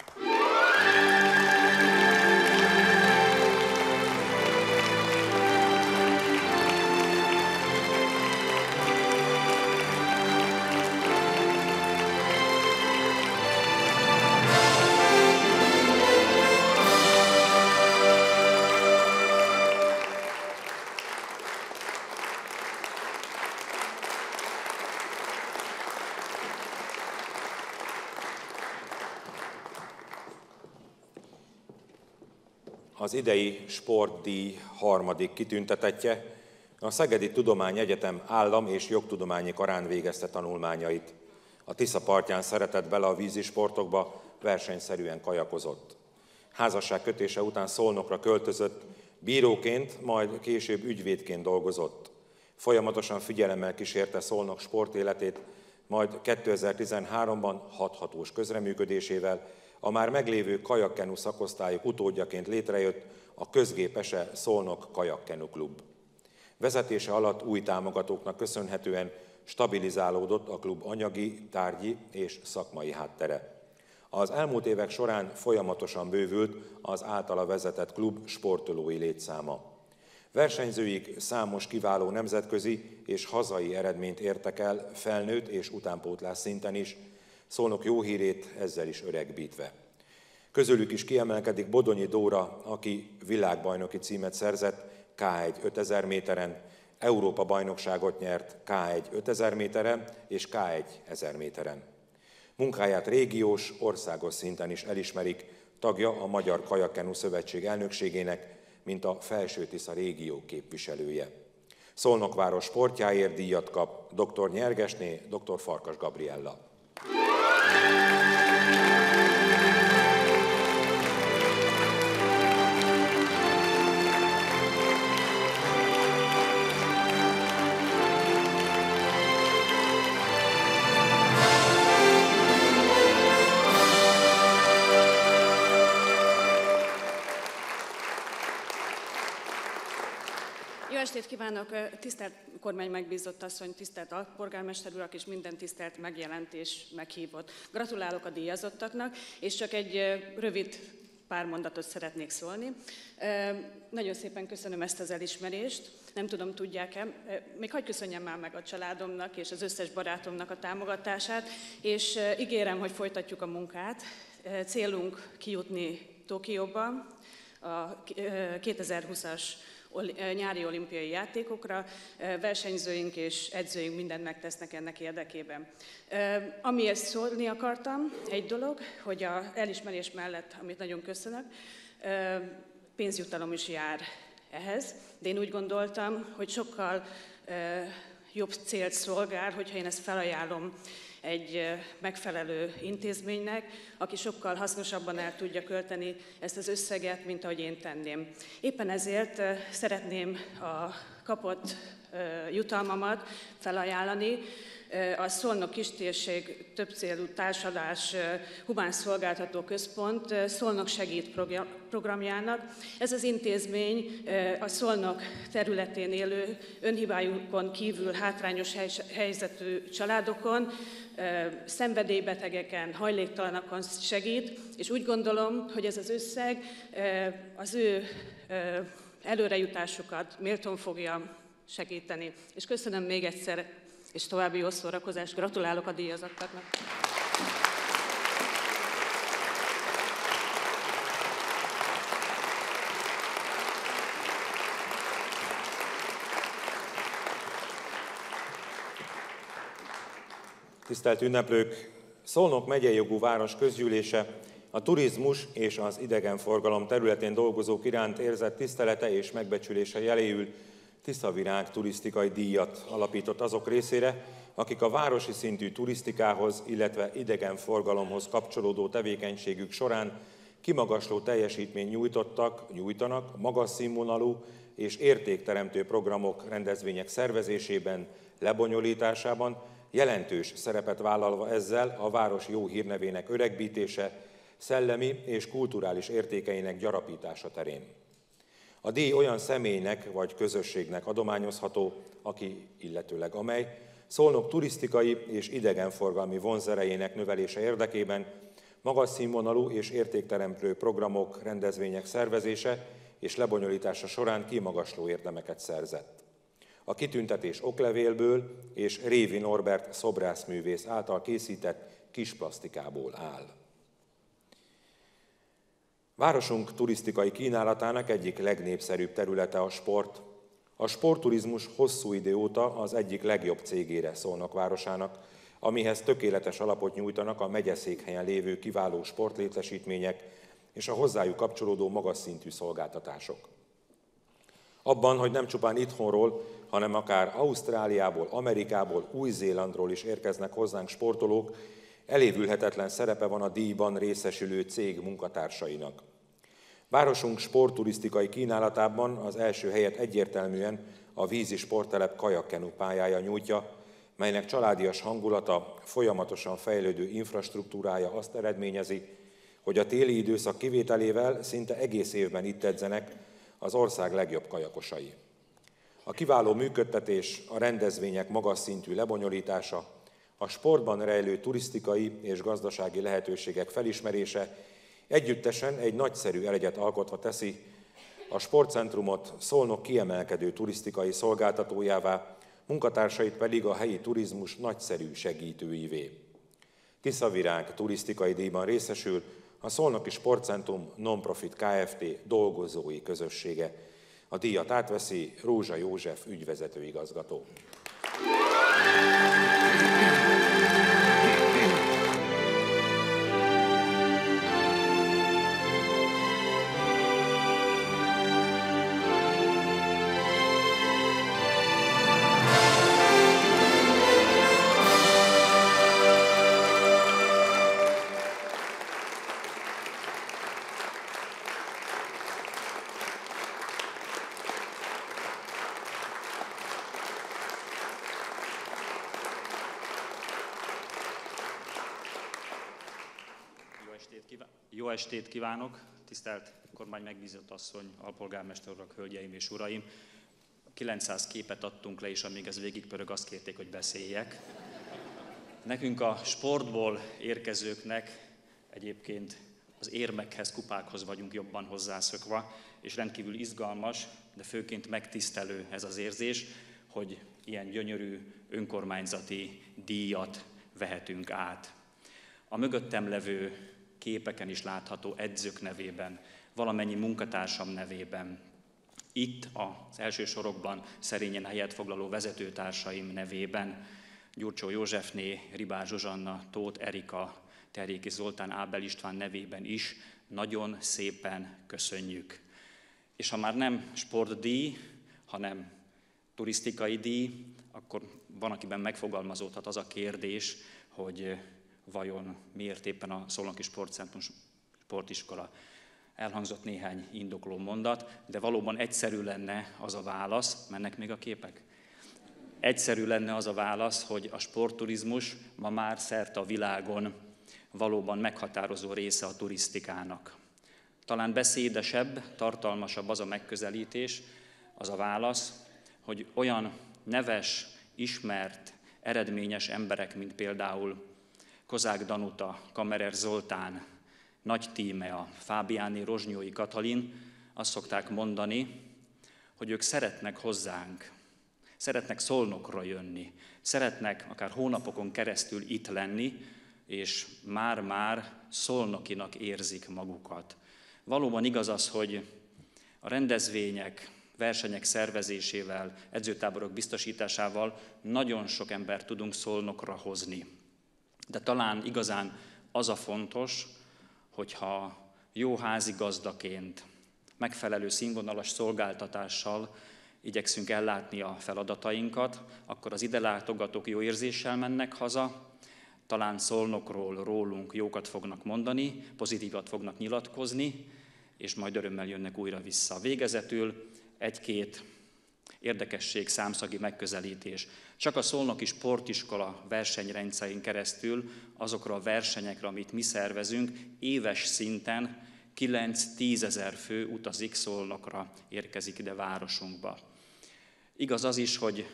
Az idei sportdíj harmadik kitüntetettje, a Szegedi Tudományegyetem állam- és jogtudományi karán végezte tanulmányait. A Tisza partján szeretett bele a vízisportokba, versenyszerűen kajakozott. Házasság kötése után Szolnokra költözött, bíróként, majd később ügyvédként dolgozott. Folyamatosan figyelemmel kísérte Szolnok sportéletét, majd kétezer-tizenháromban hathatós közreműködésével a már meglévő kajakkenu szakosztályok utódjaként létrejött a közgépese Szolnok Kajakkenu Klub. Vezetése alatt új támogatóknak köszönhetően stabilizálódott a klub anyagi, tárgyi és szakmai háttere. Az elmúlt évek során folyamatosan bővült az általa vezetett klub sportolói létszáma. Versenyzőik számos kiváló nemzetközi és hazai eredményt értek el felnőtt és utánpótlás szinten is, Szolnok jó hírét ezzel is öregbítve. Közülük is kiemelkedik Bodonyi Dóra, aki világbajnoki címet szerzett ká egy ötezer méteren, Európa-bajnokságot nyert ká egy ötezer méteren és ká egy ezer méteren. Munkáját régiós, országos szinten is elismerik, tagja a Magyar Kajakkenu Szövetség elnökségének, mint a Felső-Tisza régió képviselője. Szolnokváros sportjáért díjat kap dr. Nyergesné, dr. Farkas Gabriella. Jó estét kívánok, tisztelt kormány megbízott asszony, tisztelt alpolgármester urak és minden tisztelt megjelent és meghívott. Gratulálok a díjazottaknak, és csak egy rövid pár mondatot szeretnék szólni. Nagyon szépen köszönöm ezt az elismerést, nem tudom, tudják-e, még hadd köszönjem már meg a családomnak és az összes barátomnak a támogatását, és ígérem, hogy folytatjuk a munkát. Célunk kijutni Tokióba, a kétezer-húszas nyári olimpiai játékokra, versenyzőink és edzőink mindent megtesznek ennek érdekében. Amiért szólni akartam, egy dolog, hogy az elismerés mellett, amit nagyon köszönök, pénzjutalom is jár ehhez, de én úgy gondoltam, hogy sokkal jobb célt szolgál, hogyha én ezt felajánlom egy megfelelő intézménynek, aki sokkal hasznosabban el tudja költeni ezt az összeget, mint ahogy én tenném. Éppen ezért szeretném a kapott jutalmamat felajánlani a Szolnok Kistérség Többcélú Társadalás Humán Szolgáltató Központ Szolnok Segít programjának. Ez az intézmény a Szolnok területén élő, önhibájukon kívül hátrányos helyzetű családokon, szenvedélybetegeken, hajléktalanokon segít, és úgy gondolom, hogy ez az összeg az ő előrejutásukat méltón fogja segíteni. És köszönöm még egyszer, és további jó szórakozást, gratulálok a díjazottaknak. Tisztelt ünneplők! Szolnok megyei jogú város közgyűlése a turizmus és az idegenforgalom területén dolgozók iránt érzett tisztelete és megbecsülése jeléül Tiszavirág turisztikai díjat alapított azok részére, akik a városi szintű turisztikához, illetve idegenforgalomhoz kapcsolódó tevékenységük során kimagasló teljesítményt nyújtottak, nyújtanak magas színvonalú és értékteremtő programok, rendezvények szervezésében, lebonyolításában, jelentős szerepet vállalva ezzel a város jó hírnevének öregbítése, szellemi és kulturális értékeinek gyarapítása terén. A díj olyan személynek vagy közösségnek adományozható, aki, illetőleg amely, Szolnok turisztikai és idegenforgalmi vonzerejének növelése érdekében magas színvonalú és értékteremtő programok, rendezvények szervezése és lebonyolítása során kimagasló érdemeket szerzett. A kitüntetés oklevélből és Révi Norbert szobrászművész által készített kisplastikából áll. Városunk turisztikai kínálatának egyik legnépszerűbb területe a sport. A sportturizmus hosszú idő óta az egyik legjobb cégére Szolnok városának, amihez tökéletes alapot nyújtanak a megyeszékhelyen lévő kiváló sportlétesítmények és a hozzájuk kapcsolódó magas szintű szolgáltatások. Abban, hogy nem csupán itthonról, hanem akár Ausztráliából, Amerikából, Új-Zélandról is érkeznek hozzánk sportolók, elévülhetetlen szerepe van a díjban részesülő cég munkatársainak. Városunk sportturisztikai kínálatában az első helyet egyértelműen a vízi sporttelep kajakkenu pályája nyújtja, melynek családias hangulata, folyamatosan fejlődő infrastruktúrája azt eredményezi, hogy a téli időszak kivételével szinte egész évben itt edzenek az ország legjobb kajakosai. A kiváló működtetés, a rendezvények magas szintű lebonyolítása, a sportban rejlő turisztikai és gazdasági lehetőségek felismerése együttesen egy nagyszerű elegyet alkotva teszi a sportcentrumot Szolnok kiemelkedő turisztikai szolgáltatójává, munkatársait pedig a helyi turizmus nagyszerű segítőivé. Tiszavirág turisztikai díjban részesül a Szolnoki Sportcentrum Non-Profit Kft. Dolgozói közössége. A díjat átveszi Rózsa József ügyvezető igazgató. Jó estét kívánok, tisztelt kormány megbízott asszony, alpolgármester urak, hölgyeim és uraim! kilencszáz képet adtunk le, és amíg ez végigpörög, azt kérték, hogy beszéljek. Nekünk a sportból érkezőknek egyébként az érmekhez, kupákhoz vagyunk jobban hozzászokva, és rendkívül izgalmas, de főként megtisztelő ez az érzés, hogy ilyen gyönyörű önkormányzati díjat vehetünk át. A mögöttem levő képeken is látható edzők nevében, valamennyi munkatársam nevében, itt az első sorokban szerényen helyet foglaló vezetőtársaim nevében, Gyurcsó Józsefné, Ribár Zsuzsanna, Tóth Erika, Terjéki Zoltán, Ábel István nevében is nagyon szépen köszönjük. És ha már nem sportdíj, hanem turisztikai díj, akkor van, akiben megfogalmazódhat az a kérdés, hogy vajon miért éppen a Szolnoki Sportcentrum Sportiskola Elhangzott néhány indokló mondat, de valóban egyszerű lenne az a válasz, mennek még a képek? Egyszerű lenne az a válasz, hogy a sportturizmus ma már szerte a világon valóban meghatározó része a turisztikának. Talán beszédesebb, tartalmasabb az a megközelítés, az a válasz, hogy olyan neves, ismert, eredményes emberek, mint például Kozák Danuta, Kammerer Zoltán, Nagy Tímea, Fábiáni Rozsnyói Katalin azt szokták mondani, hogy ők szeretnek hozzánk, szeretnek Szolnokra jönni, szeretnek akár hónapokon keresztül itt lenni, és már-már szolnokinak érzik magukat. Valóban igaz az, hogy a rendezvények, versenyek szervezésével, edzőtáborok biztosításával nagyon sok embert tudunk Szolnokra hozni. De talán igazán az a fontos, hogyha jó házigazdaként, megfelelő színvonalas szolgáltatással igyekszünk ellátni a feladatainkat, akkor az ide látogatók jó érzéssel mennek haza, talán Szolnokról, rólunk jókat fognak mondani, pozitívat fognak nyilatkozni, és majd örömmel jönnek újra vissza. Végezetül egy-két érdekesség, számszagi megközelítés. Csak a Szolnoki Sportiskola versenyrendszerén keresztül azokra a versenyekre, amit mi szervezünk, éves szinten kilenc-tízezer fő utazik Szolnokra, érkezik ide városunkba. Igaz az is, hogy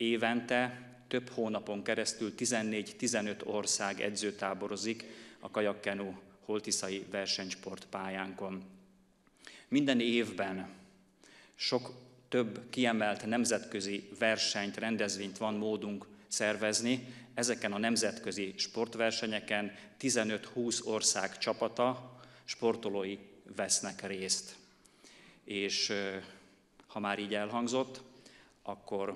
évente több hónapon keresztül tizennégy-tizenöt ország edzőtáborozik a kajakkenu holtiszai versenysportpályánkon. Minden évben sok több kiemelt nemzetközi versenyt, rendezvényt van módunk szervezni. Ezeken a nemzetközi sportversenyeken tizenöt-húsz ország csapata, sportolói vesznek részt. És ha már így elhangzott, akkor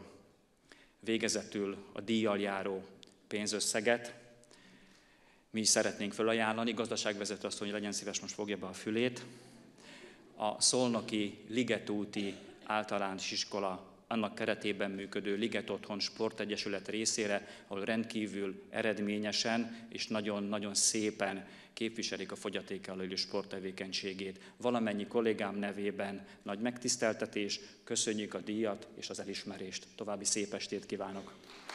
végezetül a díjjal járó pénzösszeget mi is szeretnénk felajánlani. Gazdaságvezető asszony, legyen szíves, most fogja be a fülét. A Szolnoki Ligetúti Általános Iskola annak keretében működő Liget Otthon Sportegyesület részére, ahol rendkívül eredményesen és nagyon-nagyon szépen képviselik a fogyatékkal élő sporttevékenységét. Valamennyi kollégám nevében nagy megtiszteltetés, köszönjük a díjat és az elismerést. További szép estét kívánok!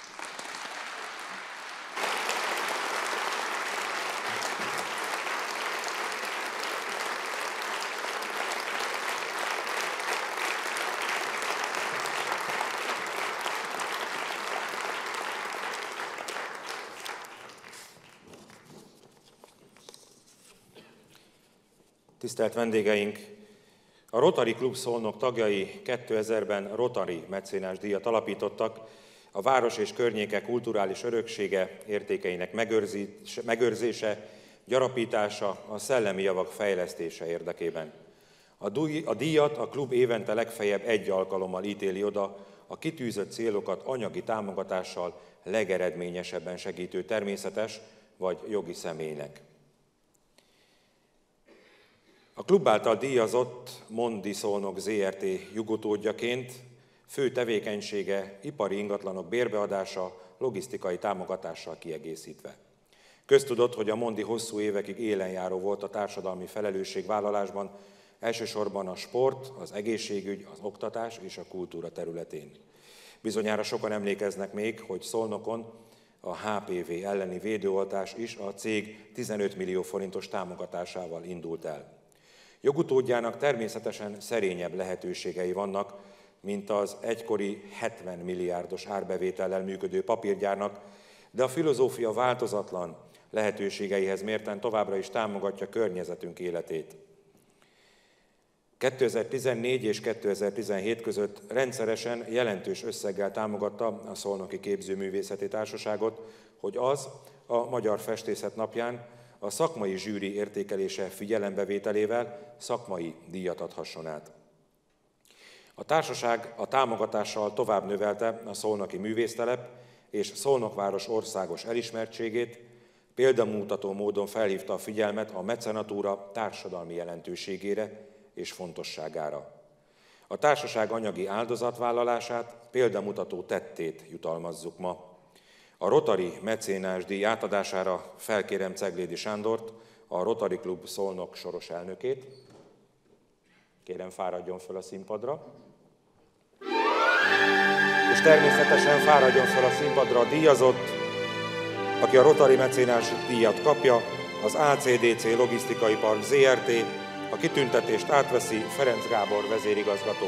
Tisztelt vendégeink! A Rotary Klub Szolnok tagjai kétezerben Rotary mecénás díjat alapítottak, a város és környéke kulturális öröksége, értékeinek megőrzése, gyarapítása, a szellemi javak fejlesztése érdekében. A díjat a klub évente legfeljebb egy alkalommal ítéli oda a kitűzött célokat anyagi támogatással legeredményesebben segítő természetes vagy jogi személynek. A klub által díjazott Mondi Szolnok zé er té jugotódjaként fő tevékenysége ipari ingatlanok bérbeadása, logisztikai támogatással kiegészítve. Köztudott, hogy a Mondi hosszú évekig élenjáró volt a társadalmi felelősségvállalásban, elsősorban a sport, az egészségügy, az oktatás és a kultúra területén. Bizonyára sokan emlékeznek még, hogy Szolnokon a há pé vé elleni védőoltás is a cég tizenöt millió forintos támogatásával indult el. Jogutódjának természetesen szerényebb lehetőségei vannak, mint az egykori hetven milliárdos árbevétellel működő papírgyárnak, de a filozófia változatlan, lehetőségeihez mérten továbbra is támogatja környezetünk életét. kétezer-tizennégy és kétezer-tizenhét között rendszeresen jelentős összeggel támogatta a Szolnoki Képzőművészeti Társaságot, hogy az a Magyar Festészet napján a szakmai zsűri értékelése figyelembevételével szakmai díjat adhasson át. A társaság a támogatással tovább növelte a szolnoki művésztelep és Szolnokváros országos elismertségét, példamutató módon felhívta a figyelmet a mecenatúra társadalmi jelentőségére és fontosságára. A társaság anyagi áldozatvállalását, példamutató tettét jutalmazzuk ma. A Rotary mecénás díj átadására felkérem Ceglédi Sándort, a Rotary Klub Szolnok soros elnökét. Kérem, fáradjon föl a színpadra. És természetesen fáradjon föl a színpadra a díjazott, aki a Rotary mecénás díjat kapja, az á cé dé cé Logisztikai Park zé er té, a kitüntetést átveszi Ferenc Gábor vezérigazgató.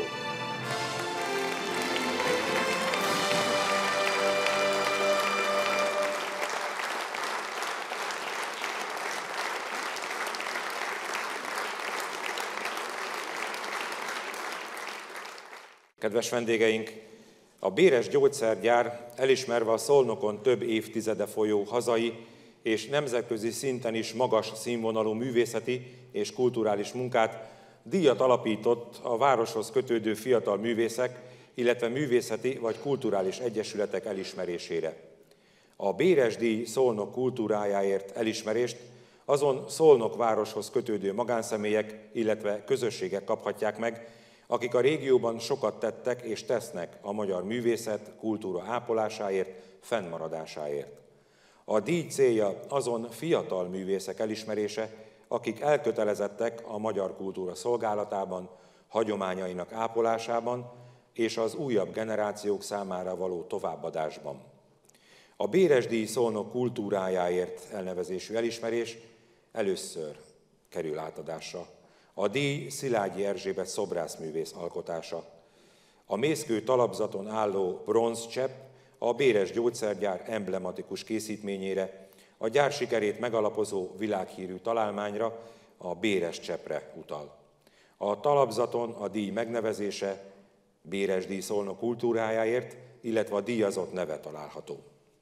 Kedves vendégeink, a Béres Gyógyszergyár elismerve a Szolnokon több évtizede folyó hazai és nemzetközi szinten is magas színvonalú művészeti és kulturális munkát díjat alapított a városhoz kötődő fiatal művészek, illetve művészeti vagy kulturális egyesületek elismerésére. A Béres díj Szolnok kultúrájáért elismerést azon Szolnok városhoz kötődő magánszemélyek, illetve közösségek kaphatják meg, akik a régióban sokat tettek és tesznek a magyar művészet, kultúra ápolásáért, fennmaradásáért. A díj célja azon fiatal művészek elismerése, akik elkötelezettek a magyar kultúra szolgálatában, hagyományainak ápolásában és az újabb generációk számára való továbbadásban. A Béres díj Szolnok kultúrájáért elnevezésű elismerés először kerül átadásra. A díj Szilágyi Erzsébet szobrászművész alkotása. A mészkő talapzaton álló bronzcsepp a Béres Gyógyszergyár emblematikus készítményére, a gyár sikerét megalapozó világhírű találmányra, a Béres cseppre utal. A talapzaton a díj megnevezése Béres díj Szolnok kultúrájáért, illetve a díjazott neve található.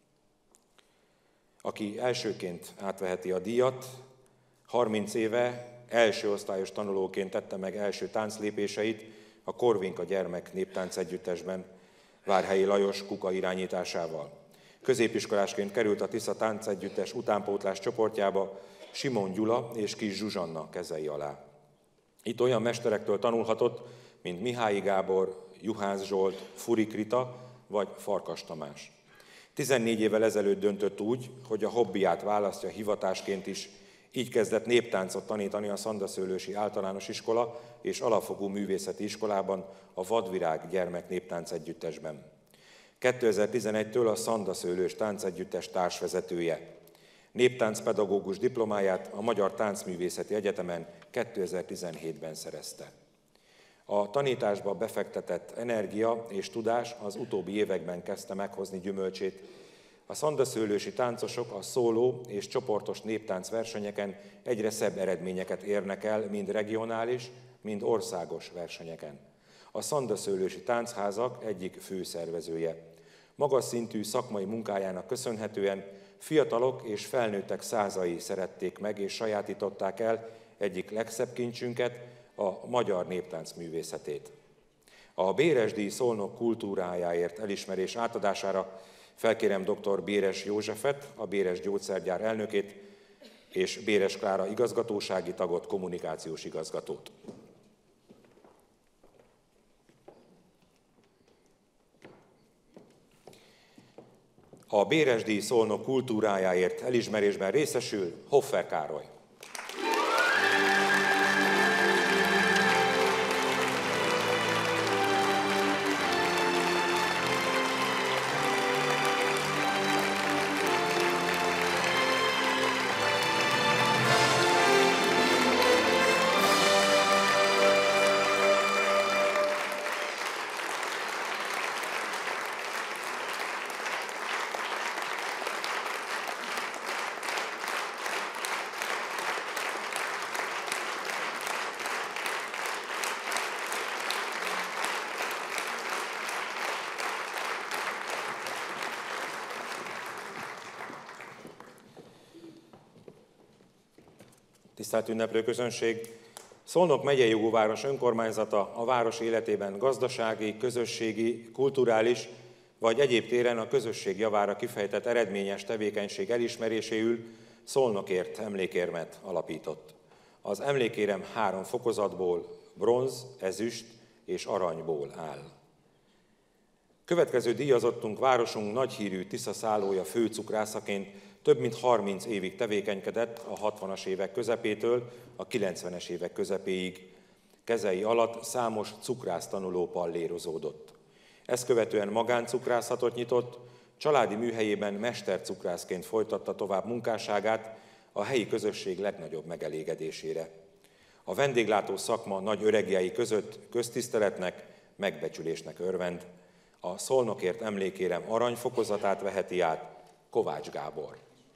Aki elsőként átveheti a díjat, harminc éve első osztályos tanulóként tette meg első tánclépéseit a Korvinka Gyermek Néptánc Együttesben Várhelyi Lajos kuka irányításával. Középiskolásként került a Tisza Táncegyüttes utánpótlás csoportjába Simon Gyula és Kis Zsuzsanna kezei alá. Itt olyan mesterektől tanulhatott, mint Mihály Gábor, Juhász Zsolt, Furik Rita vagy Farkas Tamás. tizennégy évvel ezelőtt döntött úgy, hogy a hobbiát választja hivatásként is, így kezdett néptáncot tanítani a Szandaszőlősi Általános Iskola és Alapfokú Művészeti Iskolában, a Vadvirág Gyermek Néptánc Együttesben. kétezer-tizenegytől a Szandaszőlős Táncegyüttes társvezetője. Néptáncpedagógus diplomáját a Magyar Táncművészeti Egyetemen kétezer-tizenhétben szerezte. A tanításba befektetett energia és tudás az utóbbi években kezdte meghozni gyümölcsét. A szandaszőlősi táncosok a szóló és csoportos néptánc versenyeken egyre szebb eredményeket érnek el, mind regionális, mind országos versenyeken. A szandaszőlősi táncházak egyik főszervezője. Magas szintű szakmai munkájának köszönhetően fiatalok és felnőttek százai szerették meg és sajátították el egyik legszebb kincsünket, a magyar néptánc művészetét. A Béres díj Szolnok kultúrájáért elismerés átadására felkérem dr. Béres Józsefet, a Béres Gyógyszergyár elnökét, és Béres Klára igazgatósági tagot, kommunikációs igazgatót. A Béres díj Szolnok kultúrájáért elismerésben részesül Hoffer Károly. Tisztelt ünneplő közönség! Szolnok megyei jogú város önkormányzata a város életében gazdasági, közösségi, kulturális vagy egyéb téren a közösség javára kifejtett eredményes tevékenység elismeréséül Szolnokért emlékérmet alapított. Az emlékérem három fokozatból, bronz, ezüst és aranyból áll. Következő díjazottunk városunk nagyhírű Tisza szállója főcukrászaként több mint harminc évig tevékenykedett a hatvanas évek közepétől a kilencvenes évek közepéig. Kezei alatt számos cukrásztanuló pallérozódott. Ezt követően magáncukrászhatot nyitott, családi műhelyében mestercukrászként folytatta tovább munkásságát a helyi közösség legnagyobb megelégedésére. A vendéglátó szakma nagy öregjei között köztiszteletnek, megbecsülésnek örvend. A Szolnokért emlékérem aranyfokozatát veheti át Kovács Gábor.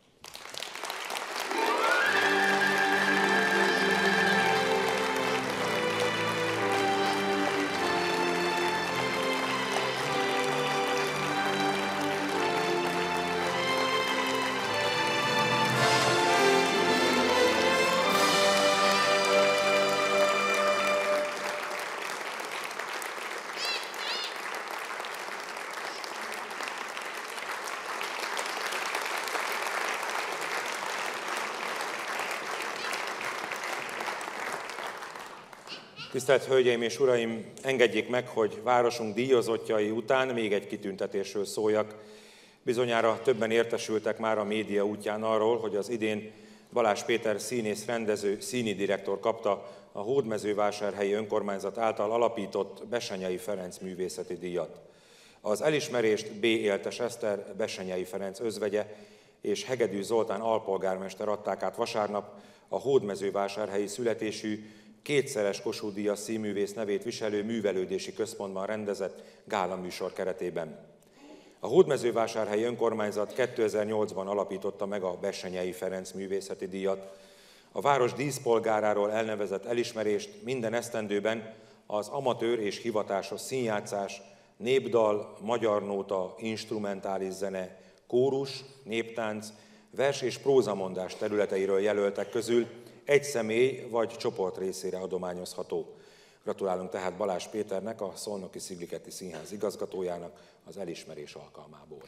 Tisztelt Hölgyeim és Uraim, engedjék meg, hogy városunk díjazottjai után még egy kitüntetésről szóljak. Bizonyára többen értesültek már a média útján arról, hogy az idén Balázs Péter színész, rendező, színi direktor kapta a Hódmezővásárhelyi Önkormányzat által alapított Bessenyei Ferenc művészeti díjat. Az elismerést B. Éltes Eszter, Bessenyei Ferenc özvegye és Hegedű Zoltán alpolgármester adták át vasárnap a hódmezővásárhelyi születésű, kétszeres Kossuth-díjas színművész nevét viselő művelődési központban rendezett gálaműsor keretében. A Hódmezővásárhelyi Önkormányzat kétezer-nyolcban alapította meg a Bessenyei Ferenc művészeti díjat. A város díszpolgáráról elnevezett elismerést minden esztendőben az amatőr és hivatásos színjátszás, népdal, magyar nóta, instrumentális zene, kórus, néptánc, vers és prózamondás területeiről jelöltek közül egy személy vagy csoport részére adományozható. Gratulálunk tehát Balázs Péternek, a Szolnoki Szigligeti Színház igazgatójának az elismerés alkalmából.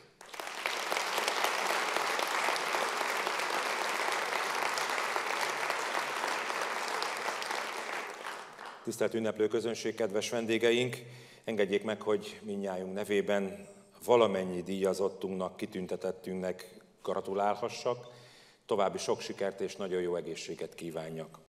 Tisztelt ünneplő közönség, kedves vendégeink! Engedjék meg, hogy mindnyájunk nevében valamennyi díjazottunknak, kitüntetettünknek gratulálhassak. További sok sikert és nagyon jó egészséget kívánjak.